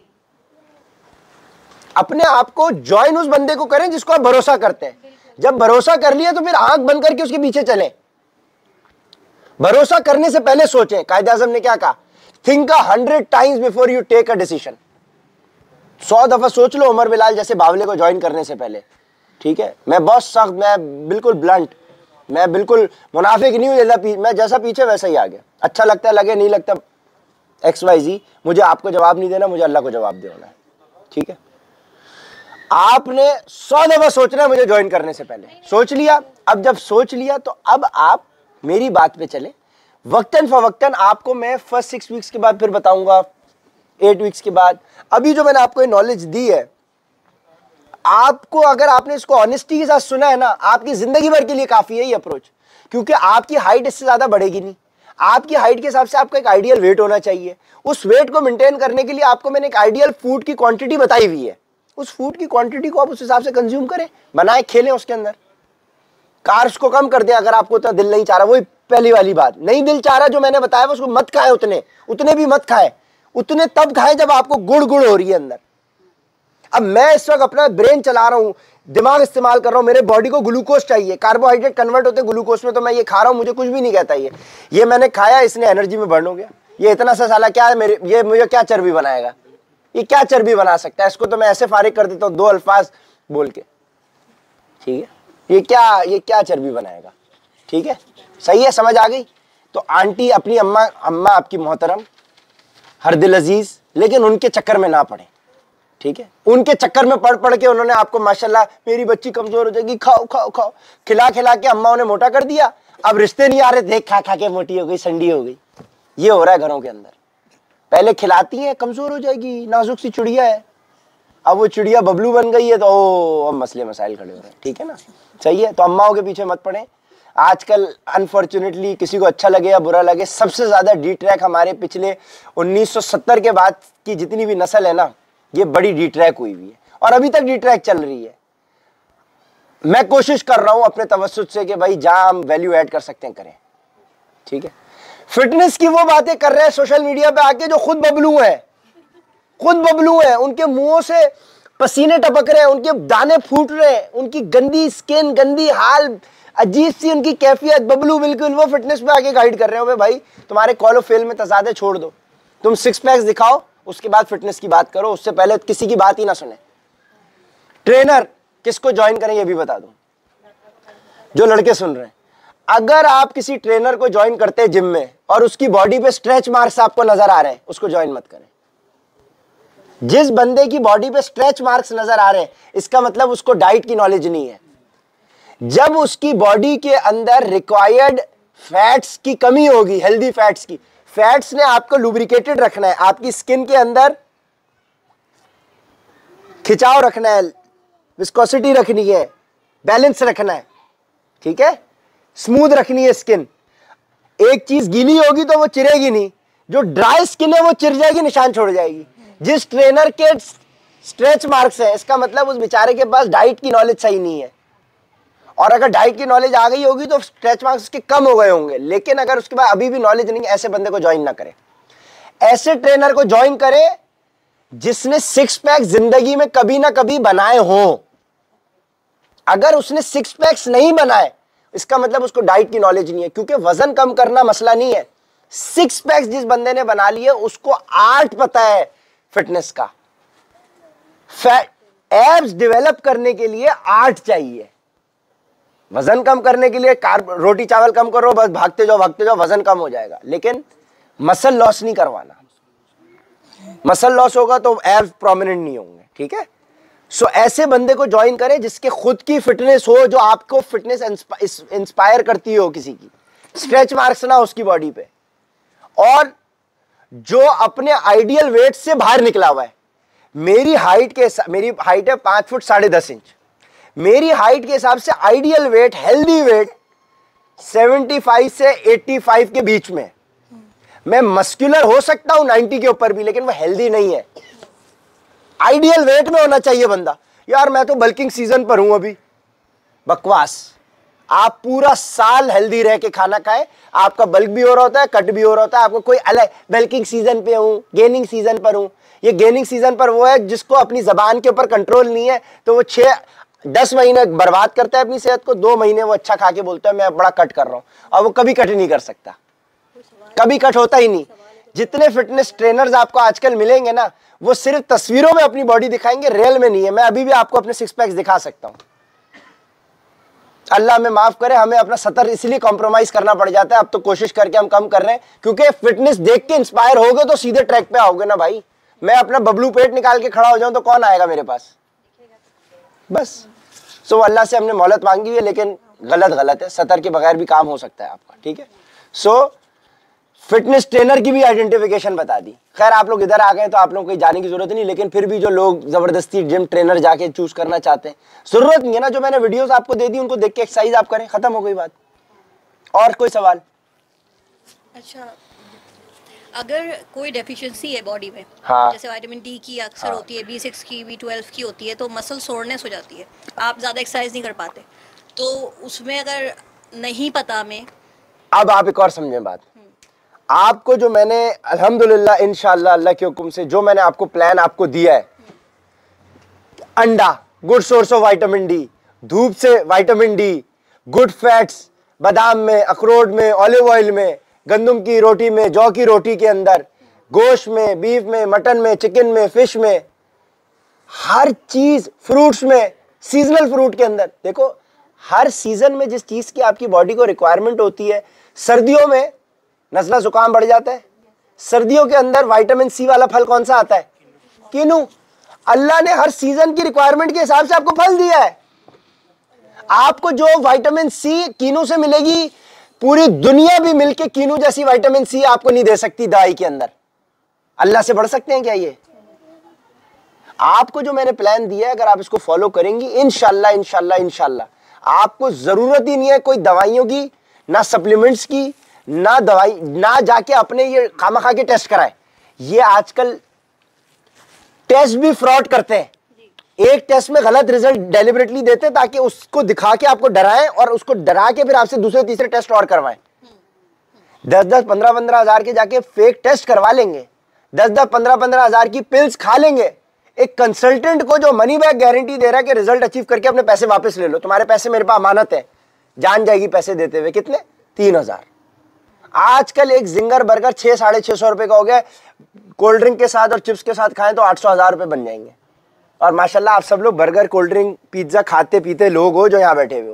अपने आप को ज्वाइन उस बंदे को करें जिसको आप भरोसा करते हैं। जब भरोसा कर लिया तो फिर आंख बंद करके उसके पीछे चलें। भरोसा करने से पहले सोचें। कायद आज़म ने क्या कहा? Think 100 times before you take a decision. 100 दफा सोच लो उमर बिलाल जैसे बावले को ज्वाइन करने से पहले। ठीक है, मैं बहुत सख्त, मैं बिल्कुल ब्लंट, मैं बिल्कुल मुनाफिक नहीं हूं, मैं जैसा पीछे वैसा ही आ गया। अच्छा लगता है लगे, नहीं लगता XYZ, मुझे आपको जवाब नहीं देना, मुझे अल्लाह को जवाब देना है। ठीक है, आपने 100 दफा सोचना है मुझे ज्वाइन करने से पहले। सोच लिया, अब जब सोच लिया तो अब आप मेरी बात पे चले। वक्तन फवक्तन आपको मैं फर्स्ट 6 वीक्स के बाद फिर बताऊंगा, 8 वीक्स के बाद। अभी जो मैंने आपको नॉलेज दी है, आपको अगर आपने इसको ऑनेस्टी के साथ सुना है ना, आपकी जिंदगी भर के लिए काफी है ये अप्रोच। क्योंकि आपकी हाइट इससे ज्यादा बढ़ेगी नहीं। आपकी हाइट के हिसाब से आपका एक आइडियल वेट होना चाहिए। उस वेट को मेंटेन करने के लिए आपको मैंने एक आइडियल फूड की क्वांटिटी बताई हुई है। उस फूड की क्वांटिटी को आप उस हिसाब से कंज्यूम करें, बनाए, खेलें उसके अंदर। कार्ब्स को कम कर दें अगर आपको उतना दिल नहीं चाह रहा। वही पहली वाली बात, नहीं दिल चाह रहा जो मैंने बताया उसको मत खाए, उतने भी मत खाए। उतने तब खाएं जब आपको गुड़ गुड़ हो रही है अंदर। अब मैं इस वक्त अपना ब्रेन चला रहा हूं, दिमाग इस्तेमाल कर रहा हूं, मेरे बॉडी को ग्लूकोज चाहिए, कार्बोहाइड्रेट कन्वर्ट होते हैं ग्लूकोज में, तो मैं ये खा रहा हूं, मुझे कुछ भी नहीं कहता ये मैंने खाया, इसने एनर्जी में बर्न हो गया। ये इतना सा साला क्या है मेरे, ये मुझे क्या चर्बी बनाएगा? ये क्या चर्बी बना सकता है? इसको तो मैं ऐसे फारिग कर देता हूं 2 अल्फाज बोल के। ठीक है, ये क्या चर्बी बनाएगा? ठीक है, सही है, समझ आ गई? तो आंटी अपनी अम्मा आपकी मोहतरम, हर दिल अजीज, लेकिन उनके चक्कर में ना पड़े। ठीक है, उनके चक्कर में पढ़ के उन्होंने आपको माशाल्लाह मेरी बच्ची कमजोर हो जाएगी, खाओ खाओ खाओ, खिला के अम्मा उन्हें मोटा कर दिया। अब रिश्ते नहीं आ रहे, देख खा के मोटी हो गई, संडी हो गई। ये हो रहा है घरों के अंदर। पहले खिलाती है, कमजोर हो जाएगी, नाजुक सी चिड़िया है, अब वो चिड़िया बबलू बन गई है, तो अब मसले मसाइल खड़े हो रहे हैं। ठीक है ना, सही है। तो अम्माओं के पीछे मत पड़े। आजकल अनफॉर्चुनेटली किसी को अच्छा लगे या बुरा लगे, सबसे ज्यादा डी ट्रैक हमारे पिछले 1970 के बाद की जितनी भी नस्ल है ना, ये बड़ी डी ट्रैक हुई हुई है और अभी तक डी ट्रैक चल रही है। मैं कोशिश कर रहा हूं अपने तवज्जुद से कि भाई जहां हम वैल्यू ऐड कर सकते हैं करें। ठीक है, फिटनेस की वो बातें कर रहे हैं सोशल मीडिया पे आके जो खुद बबलू हैं, उनके मुंहों से पसीने टपक रहे हैं, उनके दाने फूट रहे हैं, उनकी गंदी स्किन, गंदी हाल, अजीब सी उनकी कैफियत, बबलू बिल्कुल। वो फिटनेस पे आके गाइड कर रहे हो भाई तुम्हारे कॉल ऑफ फेल में तजादे छोड़ दो, तुम 6 पैक्स दिखाओ, उसके बाद फिटनेस की बात करो, उससे पहले किसी की बात ही ना सुने। ट्रेनर किसको ज्वाइन करें ये भी बता दूं, जो लड़के सुन रहे हैं। अगर आप किसी ट्रेनर को ज्वाइन करते हैं जिम में और उसकी बॉडी पे स्ट्रेच मार्क्स आपको नजर आ रहे हैं, उसको ज्वाइन मत करें। जिस बंदे की बॉडी पे स्ट्रेच मार्क्स नजर आ रहे हैं, इसका मतलब उसको डाइट की नॉलेज नहीं है। जब उसकी बॉडी के अंदर रिक्वायर्ड फैट्स की कमी होगी, हेल्दी फैट्स की, फैट्स ने आपको लुब्रिकेटेड रखना है, आपकी स्किन के अंदर खिंचाव रखना है, विस्कोसिटी रखनी है, बैलेंस रखना है। ठीक है, स्मूथ रखनी है स्किन। एक चीज गीली होगी तो वो चिरेगी नहीं, जो ड्राई स्किन है वो चिर जाएगी, निशान छोड़ जाएगी। जिस ट्रेनर के स्ट्रेच मार्क्स है, इसका मतलब उस बेचारे के पास डाइट की नॉलेज सही नहीं है। और अगर डाइट की नॉलेज आ गई होगी तो स्ट्रेच मार्क्स उसके कम हो गए होंगे, लेकिन अगर उसके पास अभी भी नॉलेज नहीं, ऐसे बंदे को ज्वाइन ना करें। ऐसे ट्रेनर को ज्वाइन करें जिसने 6 पैक जिंदगी में कभी ना कभी बनाए हों। अगर उसने 6 पैक्स नहीं बनाए, इसका मतलब उसको डाइट की नॉलेज नहीं है, क्योंकि वजन कम करना मसला नहीं है। 6 पैक्स जिस बंदे ने बना लिए उसको आर्ट पता है फिटनेस का। एब्स डेवलप करने के लिए आर्ट चाहिए। वजन कम करने के लिए रोटी चावल कम करो, बस भागते जाओ, वजन कम हो जाएगा, लेकिन मसल लॉस नहीं करवाना। मसल लॉस होगा तो एब्स प्रोमिनेंट नहीं होंगे। ठीक है, सो ऐसे बंदे को ज्वाइन करें जिसके खुद की फिटनेस हो, जो आपको फिटनेस इंस्पायर करती हो, किसी की स्ट्रेच मार्क्स ना उसकी बॉडी पे, और जो अपने आइडियल वेट से बाहर निकला हुआ है। मेरी हाइट है 5 फुट 10.5 इंच। मेरी हाइट के हिसाब से आइडियल वेट, हेल्दी वेट 75 से 85 के बीच में। मैं मस्कुलर हो सकता हूं 90 के ऊपर भी, लेकिन वो हेल्दी नहीं है। आइडियल वेट में होना चाहिए बंदा। यार मैं तो बल्किंग सीजन पर हूं अभी, बकवास। आप पूरा साल हेल्दी रह के खाना खाएं, आपका बल्क भी हो रहा होता है, कट भी हो रहा होता है। आपको कोई अलग बल्किंग सीजन पे हूं, गेनिंग सीजन पर हूं। ये गेनिंग सीजन पर वो है जिसको अपनी जबान के ऊपर कंट्रोल नहीं है, तो वो 6-10 महीने बर्बाद करता है अपनी सेहत को, 2 महीने वो अच्छा खा के बोलता है मैं बड़ा कट कर रहा हूं, और वो कभी कट नहीं कर सकता, कभी कट होता ही नहीं। जितने फिटनेस ट्रेनर्स आपको आजकल मिलेंगे ना, वो सिर्फ तस्वीरों में अपनी बॉडी दिखाएंगे, रियल में नहीं है। मैं अभी भी आपको अपने 6 पैक्स दिखा सकता हूं। अल्लाह हमें माफ करे, हमें अपना सतर इसलिए कॉम्प्रोमाइज करना पड़ जाता है। अब तो कोशिश करके हम कम कर रहे हैं, क्योंकि फिटनेस देख के इंस्पायर होगे तो सीधे ट्रैक पे आओगे ना भाई। मैं अपना बबलू पेट निकाल के खड़ा हो जाऊं तो कौन आएगा मेरे पास? बस। सो अल्लाह से हमने मोहलत मांगी है, लेकिन गलत है। सतर के बगैर भी काम हो सकता है आपका, ठीक है। सो फिटनेस ट्रेनर की भी आइडेंटिफिकेशन बता दी। खैर आप लोग इधर आ गए तो आप लोगों को जाने की जरूरत नहीं, लेकिन फिर भी जो लोग जबरदस्ती जिम ट्रेनर जाके चूज करना चाहते हैं, जरूरत नहीं है ना। जो मैंने वीडियोस आपको दे दी उनको देख के एक्सरसाइज आप करें, खत्म हो गई बात। और कोई सवाल? अच्छा, अगर कोई डेफिशिएंसी है बॉडी में, हाँ, जैसे विटामिन डी की अक्सर होती है, B6 की, B12 की होती है, तो मसल सोरनेस हो जाती है, आप ज़्यादा एक्सरसाइज नहीं कर पाते, तो उसमें अगर नहीं पता हमें। अब आप एक और समझें बात। आपको जो मैंने अल्हम्दुलिल्लाह इंशाअल्लाह अल्लाह के हुक्म से जो मैंने आपको प्लान आपको दिया है, अंडा good source of vitamin D, धूप से विटामिन डी, गुड फैट्स बादाम में, अखरोट में, ऑलिव ऑयल में, गंदम की रोटी में, जौ की रोटी के अंदर, गोश्त में, बीफ में, मटन में, चिकन में, फिश में, हर चीज, फ्रूट्स में, सीजनल फ्रूट के अंदर। देखो हर सीजन में जिस चीज की आपकी बॉडी को रिक्वायरमेंट होती है, सर्दियों में नज़ला जुकाम बढ़ जाता है, सर्दियों के अंदर विटामिन सी वाला फल कौन सा आता है? कीनू। अल्लाह ने हर सीजन की रिक्वायरमेंट के हिसाब से आपको फल दिया है। आपको जो विटामिन सी कीनू से मिलेगी, पूरी दुनिया भी मिलके कीनू जैसी विटामिन सी आपको नहीं दे सकती दवाई के अंदर। अल्लाह से बढ़ सकते हैं क्या ये? आपको जो मैंने प्लान दिया है, अगर आप इसको फॉलो करेंगी, इंशाल्लाह इंशाल्लाह इंशाल्लाह आपको जरूरत ही नहीं है कोई दवाइयों की, ना सप्लीमेंट्स की, ना दवाई, ना जाके अपने ये खामा के टेस्ट कराए। ये आजकल टेस्ट भी फ्रॉड करते हैं। एक टेस्ट में गलत रिजल्ट डेलिबरेटली देते हैं ताकि उसको दिखा के आपको डराएं, और उसको डरा के फिर आपसे दूसरे तीसरे टेस्ट और करवाएं। 10-10, 15-15 हजार के जाके फेक टेस्ट करवा लेंगे, 10-10, 15-15 हजार की पिल्स खा लेंगे। एक कंसल्टेंट को जो मनी बैक गारंटी दे रहा है कि रिजल्ट अचीव करके अपने पैसे वापस ले लो, तुम्हारे पैसे मेरे पास अमानत है, जान जाएगी पैसे देते हुए। कितने? 3000। आजकल एक जिंगर बर्गर 600-650 रुपए का हो गया। कोल्ड ड्रिंक के साथ और चिप्स के साथ खाएं तो 800-1000 रुपए बन जाएंगे। और माशाल्लाह आप सब लोग बर्गर, कोल्ड ड्रिंक, पिज्जा खाते पीते लोग हो जो यहाँ बैठे हुए हो।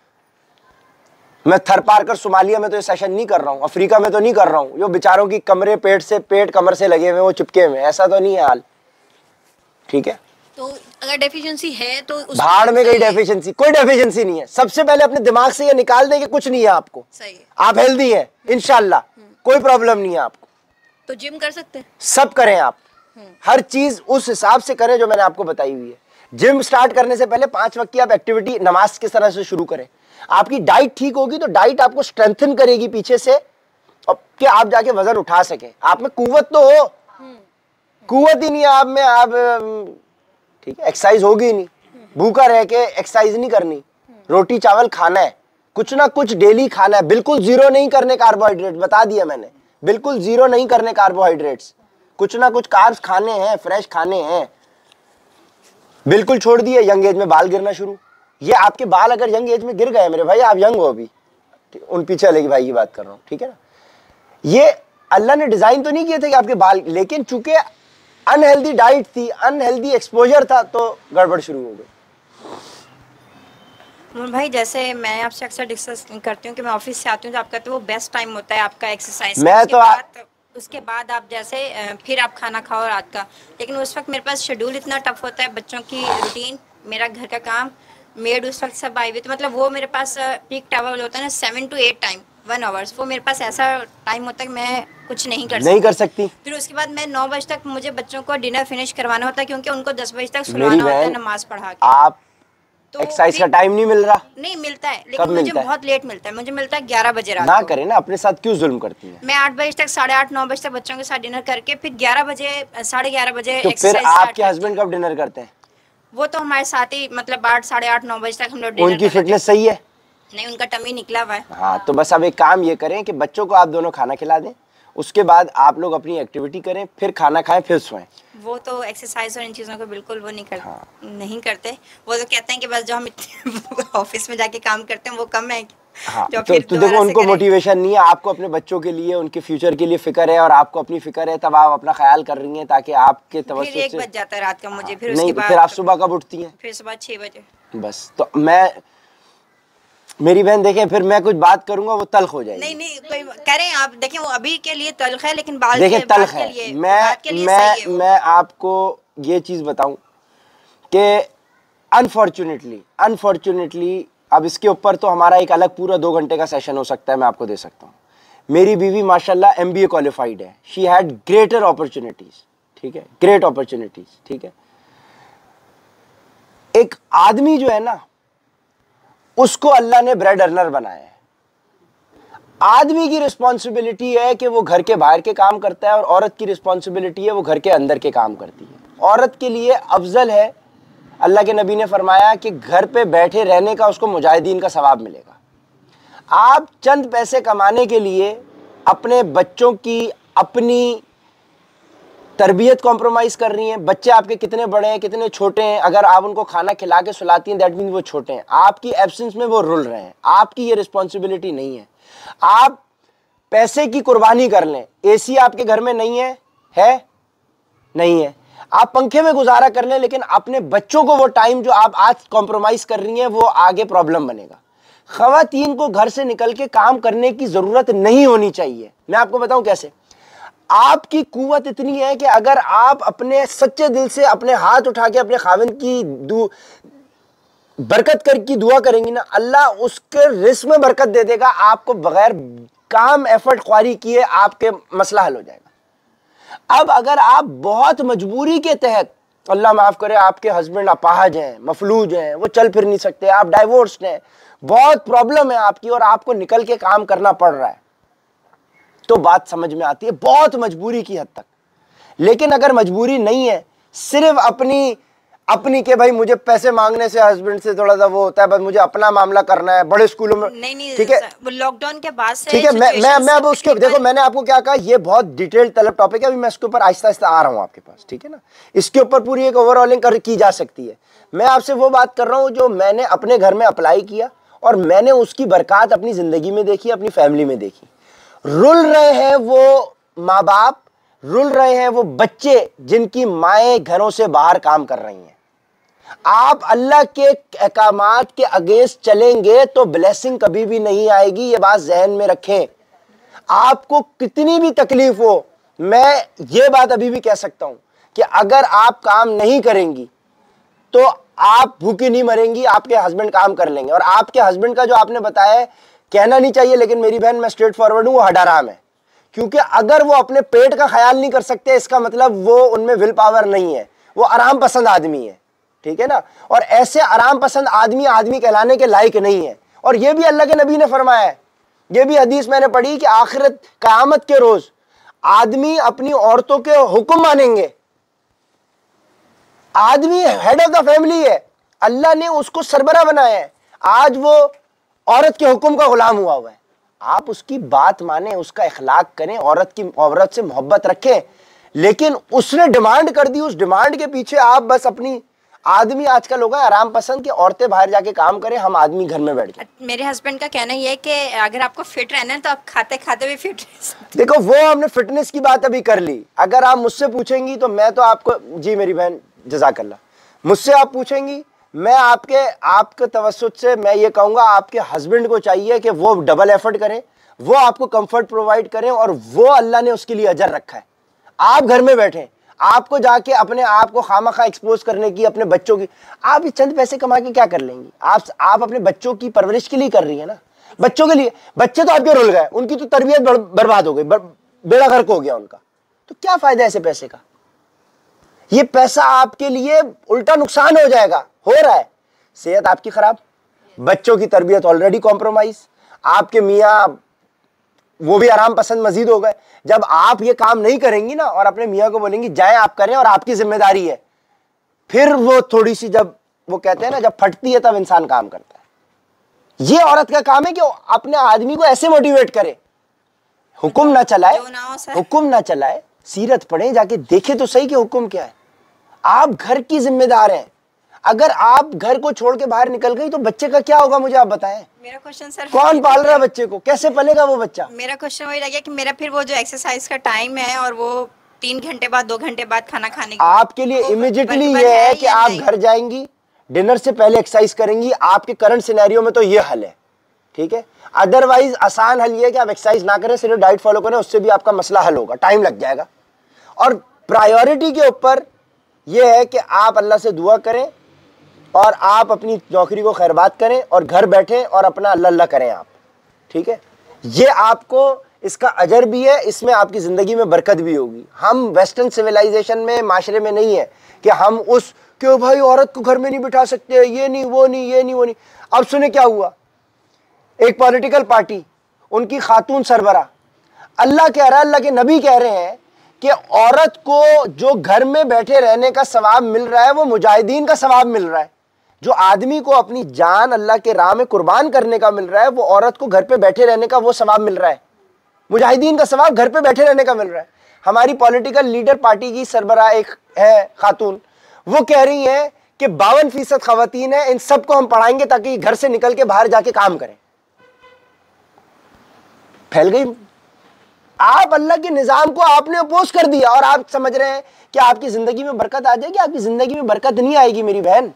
मैं थर पार कर सोमालिया में तो ये सेशन नहीं कर रहा हूँ, अफ्रीका में तो नहीं कर रहा हूँ, जो बेचारों की कमरे पेट कमर से लगे हुए वो चिपके हुए, ऐसा तो नहीं है हाल, ठीक है। तो अगर डेफिशिएंसी है तो भाड़ में गई डेफिशिएंसी, कोई डेफिशिएंसी नहीं है। सबसे पहले अपने दिमाग से ये निकाल दें कि कुछ नहीं है आपको, सही है, आप हेल्दी हैं इंशाल्लाह, कोई प्रॉब्लम नहीं है आपको। तो जिम कर सकते हैं, सब करें आप, हर चीज उस हिसाब से करें जो मैंने आपको बताई हुई है। जिम स्टार्ट करने से पहले 5 वक्त की आप एक्टिविटी नमाज किस तरह से शुरू करें। आपकी डाइट ठीक होगी तो डाइट आपको स्ट्रेंथन करेगी पीछे से, कि आप जाके वजन उठा सके। आप में कुव्वत तो हो, कुव्वत ही नहीं है आप में, आप ठीक है, एक्सरसाइज होगी ही नहीं। भूखा रह के एक्सरसाइज नहीं करनी, रोटी चावल खाना है, कुछ ना कुछ डेली खाना है। बिल्कुल जीरो नहीं करने कार्बोहाइड्रेट, बता दिया मैंने, बिल्कुल जीरो नहीं करने कार्बोहाइड्रेट्स, कुछ ना कुछ कार्ब्स खाने हैं, फ्रेश खाने हैं। बिल्कुल छोड़ दिए, यंग एज में बाल गिरना शुरू। ये आपके बाल अगर यंग एज में गिर गए मेरे भाई, आप यंग हो अभी, उन पीछे वाले की भाई की बात कर रहा हूँ, ठीक है ना। ये अल्लाह ने डिजाइन तो नहीं किए थे कि आपके बाल, लेकिन चूंकि अनहेल्दी डाइट थी, अनहेल्दी एक्सपोजर था, तो गड़बड़ शुरू हो गई। भाई जैसे मैं आपसे अक्सर डिस्कस करती हूँ कि मैं ऑफिस से आती हूँ तो आप कहते हो वो बेस्ट टाइम होता है आपका एक्सरसाइज। उसके बाद आप जैसे फिर आप खाना खाओ रात का, लेकिन उस वक्त मेरे पास शेड्यूल इतना टफ होता है, बच्चों की रूटीन, मेरा घर का काम, मेड उस वक्त सब आई हुई, तो मतलब वो मेरे पास पीक टावर होता है ना 7 to 8 टाइम 1 आवर्स, वो मेरे पास ऐसा टाइम होता है कि मैं कुछ नहीं कर सकती। फिर उसके बाद मैं 9 बजे तक मुझे बच्चों को डिनर फिनिश करवाना होता है, क्योंकि उनको 10 बजे तक सुलाना होता है नमाज पढ़ा के। आप तो एक्सरसाइज का टाइम नहीं मिल रहा? नहीं मिलता है, लेकिन मुझे बहुत लेट मिलता है, मुझे मिलता है 11 बजे रात ना को। करें ना, अपने साथ क्यों जुल्म करती है? मैं 8 बजे तक 8:30 9 बजे तक बच्चों के साथ डिनर करके फिर 11 बजे 11:30 बजे तो फिर आपके हस्बैंड कब डिनर करते हैं? वो तो हमारे साथ ही, मतलब 8 8:30 9 बजे तक हम लोग डिनर। उनकी फिटनेस सही है? नहीं, उनका टमी निकला हुआ है। हाँ, तो बस अब एक काम ये करें कि बच्चों को आप दोनों खाना खिला दें, उसके बाद आप लोग अपनी एक्टिविटी करें, फिर खाना खाएं, फिर सोएं। वो तो एक्सरसाइज और इन चीज़ों को बिल्कुल वो नहीं करते। हाँ। नहीं करते। वो तो कहते हैं कि बस जो हम ऑफिस में जाके काम करते हैं वो कम है। हाँ, तो देखो उनको मोटिवेशन नहीं है, आपको अपने बच्चों के लिए, उनके फ्यूचर के लिए फिक्र है, और आपको अपनी फिक्र है, तब आप अपना ख्याल कर रही हैं ताकि आपके तवज्जो से। 1 बज जाता है रात का मुझे। फिर नहीं, उसके बाद फिर आप सुबह कब उठती हैं? फिर सुबह 6 बजे। बस, तो मेरी बहन देखें, फिर मैं कुछ बात करूंगा वो तल्ख हो जाएगी। नहीं कोई करें आप, देखें वो अभी के लिए तल्ख है, लेकिन बाद देखें तल्ख है। मैं आपको ये चीज बताऊं कि अनफॉर्चुनेटली अब इसके ऊपर तो हमारा एक अलग पूरा 2 घंटे का सेशन हो सकता है, मैं आपको दे सकता हूँ। मेरी बीवी माशाल्लाह MBA क्वालिफाइड है, शी हैड ग्रेटर अपॉर्चुनिटीज, ठीक है, ग्रेट अपॉर्चुनिटीज, ठीक है। एक आदमी जो है ना, उसको अल्लाह ने ब्रेड अर्नर बनाया है। आदमी की रिस्पॉन्सिबिलिटी है कि वो घर के बाहर के काम करता है, और औरत की रिस्पॉन्सिबिलिटी है वो घर के अंदर के काम करती है। औरत के लिए अफजल है, अल्लाह के नबी ने फरमाया कि घर पे बैठे रहने का उसको मुजाहिदीन का सवाब मिलेगा। आप चंद पैसे कमाने के लिए अपने बच्चों की अपनी तरबियत कॉम्प्रोमाइज़ कर रही हैं। बच्चे आपके कितने बड़े हैं, कितने छोटे हैं, अगर आप उनको खाना खिला के सुलाती हैं दैट मीन वो छोटे हैं, आपकी एब्सेंस में वो रुल रहे हैं। आपकी ये रिस्पॉन्सिबिलिटी नहीं है। आप पैसे की कुर्बानी कर लें, AC आपके घर में नहीं है नहीं है, आप पंखे में गुजारा कर लें, लेकिन अपने बच्चों को वो टाइम जो आप आज कॉम्प्रोमाइज़ कर रही हैं वो आगे प्रॉब्लम बनेगा। ख़वातीन को घर से निकल के काम करने की ज़रूरत नहीं होनी चाहिए। मैं आपको बताऊं कैसे। आपकी कुव्वत इतनी है कि अगर आप अपने सच्चे दिल से अपने हाथ उठा के अपने खाविंद की बरकत की दुआ करेंगी ना, अल्लाह उसके रिस्क में बरकत दे देगा। आपको बगैर काम एफर्ट ख्वारी किए आपके मसला हल हो जाएगा। अब अगर आप बहुत मजबूरी के तहत, अल्लाह माफ़ करे, आपके हस्बैंड अपाहज हैं, मफलूज हैं, वो चल फिर नहीं सकते, आप डाइवोर्स्ड हैं, बहुत प्रॉब्लम है आपकी, और आपको निकल के काम करना पड़ रहा है, तो बात समझ में आती है, बहुत मजबूरी की हद तक। लेकिन अगर मजबूरी नहीं है, सिर्फ अपनी के भाई मुझे पैसे मांगने से हस्बैंड से थोड़ा सा वो होता है, बस मुझे अपना मामला करना है, बड़े स्कूलों में, नहीं ठीक है, लॉकडाउन के बाद से, ठीक है। मैं अब उसके, देखो मैंने आपको क्या कहा, ये बहुत डिटेल तलब टॉपिक है, अभी मैं इसके ऊपर आहिस्ता आहिस्ता आ रहा हूँ आपके पास, ठीक है ना। इसके ऊपर पूरी एक ओवरऑलिंग की जा सकती है। मैं आपसे वो बात कर रहा हूँ जो मैंने अपने घर में अप्लाई किया, और मैंने उसकी बरकत अपनी जिंदगी में देखी, अपनी फैमिली में देखी। रुल रहे हैं वो माँ बाप, रुल रहे हैं वो बच्चे जिनकी माएँ घरों से बाहर काम कर रही हैं। आप अल्लाह के अहकामात के अगेंस्ट चलेंगे तो ब्लेसिंग कभी भी नहीं आएगी, ये बात जहन में रखें। आपको कितनी भी तकलीफ हो, मैं ये बात अभी भी कह सकता हूं कि अगर आप काम नहीं करेंगी तो आप भूखी नहीं मरेंगी, आपके हस्बैंड काम कर लेंगे। और आपके हस्बैंड का जो आपने बताया है, कहना नहीं चाहिए, लेकिन मेरी बहन मैं स्ट्रेट फॉरवर्ड हूं, वो हडाराम है। क्योंकि अगर वो अपने पेट का ख्याल नहीं कर सकते, इसका मतलब वो उनमें विल पावर नहीं है, वो आराम पसंद आदमी है, ठीक है ना। और ऐसे आराम पसंद आदमी कहलाने के लायक नहीं है। और ये भी अल्लाह के नबी ने फरमाया है, ये भी हदीस मैंने पढ़ी कि आखिरत क़यामत के रोज आदमी अपनी औरतों के हुक्म मानेंगे। आदमी हेड ऑफ द फैमिली है, अल्लाह ने उसको सरबरा बनाया है, आज वो औरत के हुक्म का गुलाम हुआ है। आप उसकी बात माने, उसका इखलाक करें, औरत से मोहब्बत रखें। लेकिन उसने डिमांड कर दी, उस डिमांड के पीछे आप बस अपनी, आदमी आजकल होगा आराम पसंद कि औरतें बाहर जाके काम करें, हम आदमी घर में बैठ के। मेरे हस्बैंड का कहना ये है कि अगर आपको फिट रहना है तो आप खाते खाते भी फिट रह सकते। देखो वो हमने फिटनेस की बात अभी कर ली, अगर आप मुझसे पूछेंगी तो मैं तो आपको, जी मेरी बहन जज़ाकल्लाह, मुझसे आप पूछेंगी, मैं आपके तवस्सुत से मैं ये कहूँगा, आपके हस्बैंड को चाहिए कि वो डबल एफर्ट करें, वो आपको कंफर्ट प्रोवाइड करें, और वो अल्लाह ने उसके लिए अजर रखा है। आप घर में बैठे, आपको जाके अपने आप को खामखा एक्सपोज करने की, अपने बच्चों की, आप ये चंद पैसे कमा के क्या कर लेंगी? आप अपने बच्चों की परवरिश के लिए कर रही है ना, बच्चों के लिए। बच्चे तो आपके रुल गए, उनकी तो तरबियत बर्बाद हो गई, बेड़ा गर्क हो गया उनका, तो क्या फायदा ऐसे पैसे का? ये पैसा आपके लिए उल्टा नुकसान हो जाएगा, हो रहा है। सेहत आपकी खराब, बच्चों की तरबियत ऑलरेडी कॉम्प्रोमाइज, आपके मियाँ वो भी आराम पसंद मजीद हो गए। जब आप ये काम नहीं करेंगी ना और अपने मियाँ को बोलेंगी जाए आप करें और आपकी जिम्मेदारी है, फिर वो थोड़ी सी, जब वो कहते हैं ना जब फटती है तब इंसान काम करता है। ये औरत का काम है कि अपने आदमी को ऐसे मोटिवेट करे, हुक्म ना चलाए, हुक्म ना चलाए, सीरत पढ़े, जाके देखे तो सही कि हुक्म क्या है। आप घर की जिम्मेदार हैं, अगर आप घर को छोड़ के बाहर निकल गई तो बच्चे का क्या होगा, मुझे आप बताएं। मेरा क्वेश्चन सर, कौन पाल रहा है बच्चे को, कैसे पलेगा वो बच्चा? मेरा क्वेश्चन वही लग गया कि मेरा फिर वो जो एक्सरसाइज का टाइम है और वो 3 घंटे बाद 2 घंटे बाद खाना खाने की, आपके लिए इमीडिएटली ये है कि आप घर जाएंगी, डिनर से पहले एक्सरसाइज करेंगी। आपके करंट सिनेरियो में तो ये हल है, ठीक है। अदरवाइज आसान हल ये है कि आप एक्सरसाइज ना करें, सिर्फ डाइट फॉलो करें, उससे भी आपका मसला हल होगा, टाइम लग जाएगा। और प्रायोरिटी के ऊपर यह है कि आप अल्लाह से दुआ करें और आप अपनी नौकरी को खैरबाद करें और घर बैठें और अपना अल्लाह करें आप, ठीक है। ये आपको इसका अजर भी है, इसमें आपकी ज़िंदगी में बरकत भी होगी। हम वेस्टर्न सिविलाइजेशन में, माशरे में नहीं है कि हम उस क्यों भाई औरत को घर में नहीं बिठा सकते, ये नहीं वो नहीं, ये नहीं वो नहीं। अब सुने क्या हुआ, एक पॉलिटिकल पार्टी, उनकी खातून सरबरा, अल्लाह कह रहा है, अल्लाह के नबी कह रहे हैं कि औरत को जो घर में बैठे रहने का सवाब मिल रहा है वो मुजाहिदीन का सवाब मिल रहा है। जो आदमी को अपनी जान अल्लाह के राह में कुर्बान करने का मिल रहा है, वो औरत को घर पे बैठे रहने का वो सवाब मिल रहा है। मुजाहिदीन का सवाब घर पे बैठे रहने का मिल रहा है। हमारी पॉलिटिकल लीडर पार्टी की सरबराह एक है खातून, वो कह रही है कि 52% खवातीन है, इन सबको हम पढ़ाएंगे ताकि घर से निकल के बाहर जाके काम करें। फैल गई। आप अल्लाह के निजाम को आपने अपोज कर दिया और आप समझ रहे हैं कि आपकी जिंदगी में बरकत आ जाएगी। आपकी जिंदगी में बरकत नहीं आएगी मेरी बहन।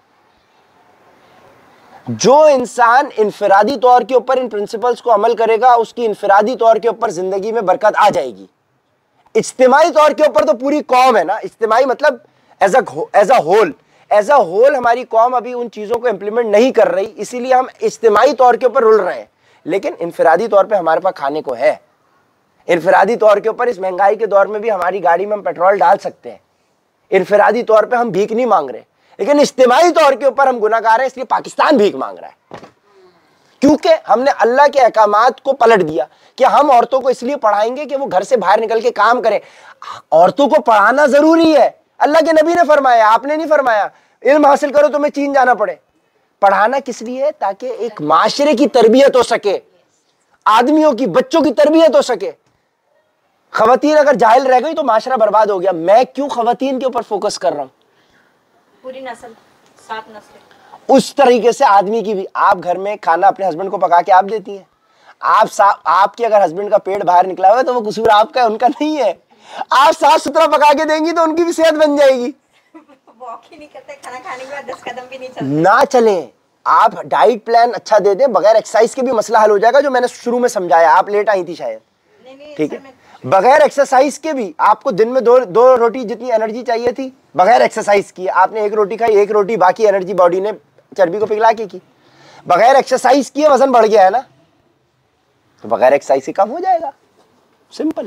जो इंसान इनफरादी तौर के ऊपर इन प्रिंसिपल्स को अमल करेगा, उसकी इनफरादी तौर के ऊपर जिंदगी में बरकत आ जाएगी। इज्तिमाई तौर के ऊपर तो पूरी कौम है ना, इज्तिमाई मतलब एज अ होल हमारी कौम अभी उन चीजों को इंप्लीमेंट नहीं कर रही, इसीलिए हम इज्तिमाई तौर के ऊपर रुल रहे हैं। लेकिन इनफरादी तौर पे हमारे पास खाने को है। इनफरादी तौर के ऊपर इस महंगाई के दौर में भी हमारी गाड़ी में हम पेट्रोल डाल सकते हैं। इनफरादी तौर पे हम भीख नहीं मांग रहे, लेकिन इज्तिमाई तौर के ऊपर हम गुनाहगार हैं, इसलिए पाकिस्तान भीख मांग रहा है। क्योंकि हमने अल्लाह के अहकामात को पलट दिया कि हम औरतों को इसलिए पढ़ाएंगे कि वो घर से बाहर निकल के काम करें। औरतों को पढ़ाना जरूरी है, अल्लाह के नबी ने फरमाया, आपने नहीं फरमाया इल्म हासिल करो तुम्हें चीन जाना पड़े। पढ़ाना किस लिए है? ताकि एक माशरे की तरबियत हो सके, आदमियों की, बच्चों की तरबियत हो सके। खवातीन अगर जाहिल रह गई तो माशरा बर्बाद हो गया। मैं क्यों खवातीन के ऊपर फोकस कर रहा हूं? पूरी नस्ल, 7 नस्ल। उस तरीके से आदमी की भी, आप घर में खाना अपने हस्बैंड को पका के आप देती हैं। आपके अगर हस्बैंड का पेट बाहर निकला हुआ है तो वो कसूर आपका है, उनका नहीं है। आप साफ सुथरा पका के देंगी तो उनकी भी सेहत बन जाएगी। वॉक ही नहीं करते, खाना खाने के बाद 10 कदम भी नहीं चलते। ना चलें, आप डाइट प्लान अच्छा दे दें, बगैर एक्सरसाइज के भी मसला हल हो जाएगा, जो मैंने शुरू में समझाया। आप लेट आई थी शायद, ठीक है। बगैर एक्सरसाइज के भी आपको दिन में दो रोटी जितनी एनर्जी चाहिए थी, बगैर एक्सरसाइज किए आपने 1 रोटी खाई, 1 रोटी बाकी एनर्जी बॉडी ने चर्बी को पिघला के की। बगैर एक्सरसाइज किए वजन बढ़ गया है ना, तो बगैर एक्सरसाइज से कम हो जाएगा, सिंपल।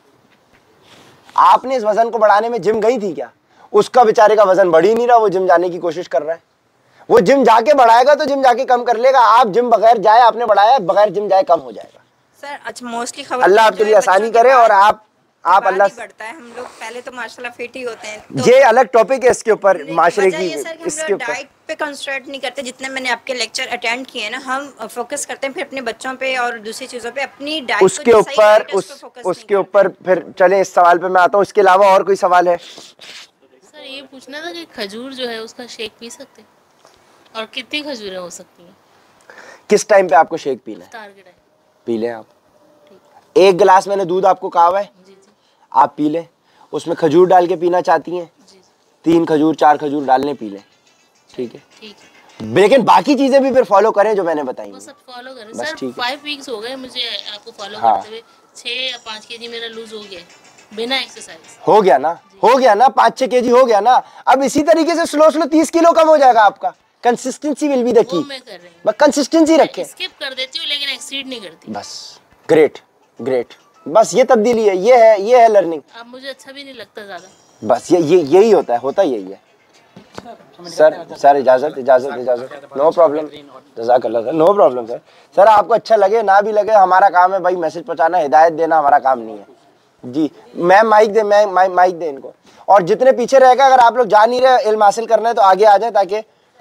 आपने इस वजन को बढ़ाने में जिम गई थी क्या? उसका बेचारे का वजन बढ़ ही नहीं रहा, वो जिम जाने की कोशिश कर रहा है। वो जिम जाके बढ़ाएगा तो जिम जाके कम कर लेगा। आप जिम बगैर जाए, आपने बढ़ाया, बगैर जिम जाए कम हो जाएगा। सर अच्छा, मोस्टली खबर अल्लाह आपके लिए आसानी करे और आप अल्लाह बढ़ता है। हम लोग पहले तो माशाल्लाह फिट ही होते हैं, तो ये अलग टॉपिक है इसके ऊपर, माशरे की, इसके ऊपर डाइट पे कंसंट्रेट नहीं करते। जितने मैंने आपके लेक्चर अटेंड किए ना, हम फोकस करते हैं फिर अपने बच्चों पे और दूसरी चीजों पे, अपनी डाइट उसके ऊपर फिर चले इस सवाल पे मैं आता हूँ। इसके अलावा और कोई सवाल है? सर ये पूछना था कि खजूर जो है उसका शेक पी सकते हैं और कितनी खजूरें हो सकती हैं? किस टाइम पे आपको शेक पीना है? टारगेट है, पी लें आप। 1 गिलास मैंने दूध आपको कहा हुआ है, आप पी लें। उसमें खजूर डाल के पीना चाहती हैं, 3 खजूर 4 खजूर डालने, पी लें, ठीक है। लेकिन बाकी चीजें भी फिर फॉलो करें जो मैंने बताई। वो सब फॉलो करें बस सर। ठीक है। 5 वीक्स हो गए मुझे आपको फॉलो हाँ। करते हुए। 6 या 5 केजी मेरा लूज हो गया बिना एक्सरसाइज। हो गया ना, हो गया ना, 5-6 केजी हो गया ना। अब इसी तरीके से स्लो 30 किलो कम हो जाएगा आपका। Consistency will be the key. मैं कर रही हूँ, बस कंसिस्टेंसी रखें। स्किप कर देती हूँ लेकिन एक्सीड नहीं करती। बस ग्रेट ग्रेट, बस ये तब्दीली है, ये है लर्निंग। अब मुझे अच्छा भी नहीं लगता ज्यादा। बस यही होता यही है। सर इजाजत, नो प्रॉब्लम, जज़ाकल्लाह sir, no problem sir. Sir आपको अच्छा लगे ना भी लगे, हमारा काम है भाई मैसेज पहुंचाना, हिदायत देना हमारा काम नहीं है जी। मैम माइक दे इनको। और जितने पीछे रहेगा, अगर आप लोग जा नहीं रहे इल्म हासिल करना है तो आगे आ जाए। ताकि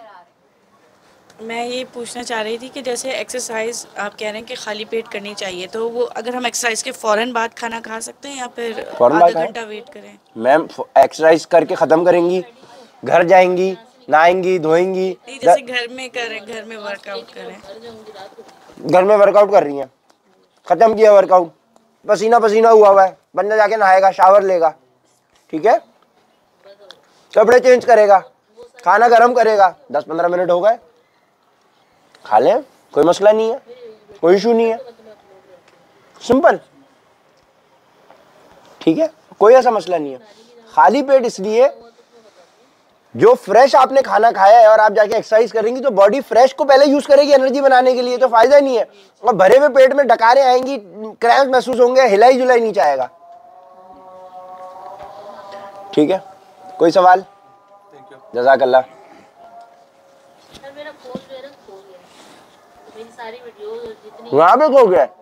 मैं ये पूछना चाह रही थी कि जैसे एक्सरसाइज आप कह रहे हैं कि खाली पेट करनी चाहिए, तो वो अगर हम एक्सरसाइज के फौरन बाद खाना खा सकते हैं या फिर आधा घंटा वेट करें? मैम एक्सरसाइज करके ख़त्म करेंगी, घर जाएंगी, नहाएंगी, धोएंगी। जैसे घर में करें, घर में वर्कआउट करें। घर में वर्कआउट कर रही हैं, ख़त्म किया वर्कआउट, पसीना हुआ है, बंदा जाके नहाएगा, शावर लेगा, ठीक है, कपड़े चेंज करेगा, खाना गर्म करेगा, 10-15 मिनट हो गए, खा लें, कोई मसला नहीं है, कोई इशू नहीं है, सिंपल, ठीक है, कोई ऐसा मसला नहीं है। खाली पेट इसलिए जो फ्रेश आपने खाना खाया है और आप जाके एक्सरसाइज करेंगी तो बॉडी फ्रेश को पहले यूज करेगी एनर्जी बनाने के लिए, तो फायदा नहीं है। और भरे हुए पेट में डकारें आएंगी, क्रैम्प महसूस होंगे, हिलाई जुलाई नहीं चाहेगा, ठीक है। कोई सवाल? जज़ाकल्लाह। वहाँ पे खो गया?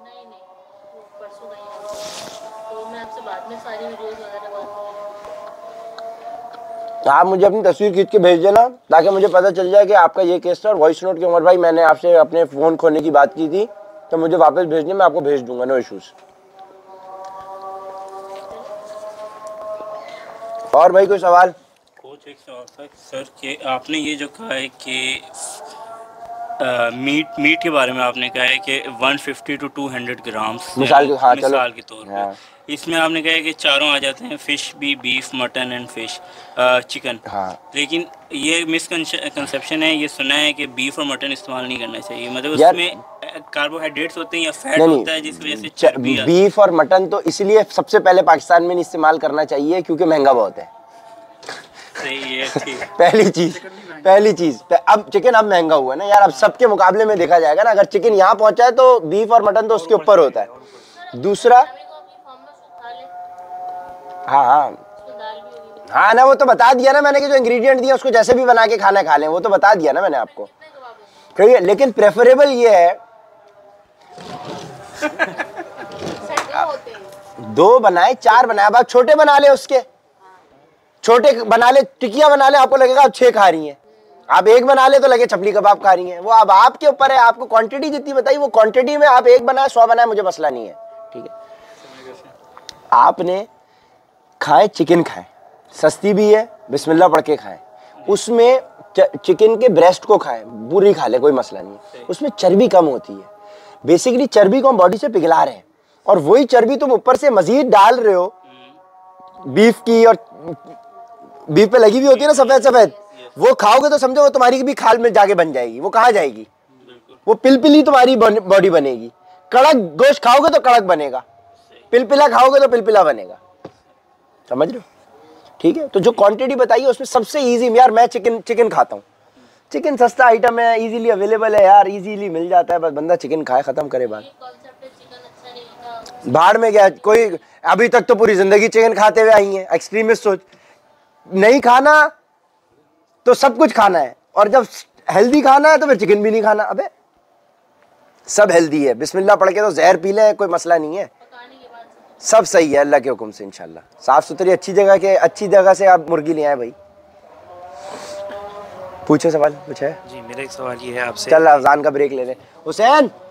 आप मुझे अपनी तस्वीर खींच के भेज देना ताकि मुझे पता चल जाए कि आपका ये केस था। और वॉइस नोट के उमर भाई मैंने आपसे अपने फ़ोन खोने की बात की थी, तो मुझे वापस भेजने, मैं आपको भेज दूंगा, नो इश्यूज। और भाई कोई सवाल? कोच एक सवाल था सर कि आपने ये जो कहा है कि मीट के बारे में आपने कहा है कि 150 to 200 ग्राम्स मिसाल के तौर पे, इसमें आपने कहा है कि चारों आ जाते हैं, फिश भी, beef, mutton and fish, chicken. लेकिन ये मिसकंसेप्शन है, ये सुना है कि बीफ और मटन इस्तेमाल नहीं करना चाहिए, मतलब उसमें कार्बोहाइड्रेट्स होते हैं या फैट होता है जिस वजह से चर्बी। बीफ और मटन तो इसलिए सबसे पहले पाकिस्तान में नहीं इस्तेमाल करना चाहिए क्योंकि महंगा बहुत है। सही है, ठीक। पहली चीज अब चिकन अब महंगा हुआ है ना यार, अब सबके मुकाबले में देखा जाएगा ना, अगर चिकन यहाँ पहुंचा है तो बीफ और मटन तो उसके ऊपर होता है। दूसरा, हाँ ना, वो तो बता दिया ना मैंने कि जो इंग्रेडिएंट दिया उसको जैसे भी बना के खाना खा लें, वो तो बता दिया ना मैंने आपको, ठीक है। लेकिन प्रेफरेबल ये है 2 बनाए, 4 बनाए, अब आप छोटे बना ले, उसके छोटे बना ले, टिकिया बना ले, आपको लगेगा आप 6 खा रही हैं। आप 1 बना ले तो लगे चपली कबाब खा रही हैं। वो अब आपके ऊपर है, आपको क्वांटिटी जितनी बताई वो क्वांटिटी में आप 1 बनाए 100 बनाए, मुझे मसला नहीं है, ठीक है। आपने खाए, चिकन खाएं, सस्ती भी है, बिस्मिल्लाह पढ़ के खाएं। उसमें चिकन के ब्रेस्ट को खाएं, पूरी खा ले, कोई मसला नहीं है, उसमें चर्बी कम होती है। बेसिकली चर्बी को हम बॉडी से पिघला रहे हैं और वही चर्बी तुम ऊपर से मजीद डाल रहे हो बीफ की, और बीफ पे लगी भी होती है ना सफेद, वो खाओगे तो समझो वो तुम्हारी भी खाल में जाके बन जाएगी। वो कहाँ जाएगी? वो पिलपिली तुम्हारी बॉडी बनेगी। कड़क गोश्त खाओगे तो कड़क बनेगा, पिलपिला खाओगे तो पिलपिला बनेगा, समझ रहे हो, ठीक है। तो जो क्वांटिटी बताइए उसमें सबसे इजी, यार मैं चिकन खाता हूँ, चिकन सस्ता आइटम है, इजीली अवेलेबल है यार, इजीली मिल जाता है, बस बंदा चिकन खाए, खत्म करे बात। भाड़ में गया कोई, अभी तक तो पूरी जिंदगी चिकन खाते हुए आई है, एक्सट्रीमिस्ट सोच। नहीं खाना तो सब कुछ खाना है, और जब हेल्दी खाना है तो फिर चिकन भी नहीं खाना। अबे सब हेल्दी है, बिस्मिल्लाह पढ़ के तो जहर पी ले, कोई मसला नहीं है, सब सही है अल्लाह के हुक्म से इंशाल्लाह। साफ सुथरी अच्छी जगह से आप मुर्गी ले आए भाई। पूछो सवाल, कुछ है? जी मेरा एक सवाल ये है आपसे, चल अज़ान का ब्रेक ले ले। हुसैन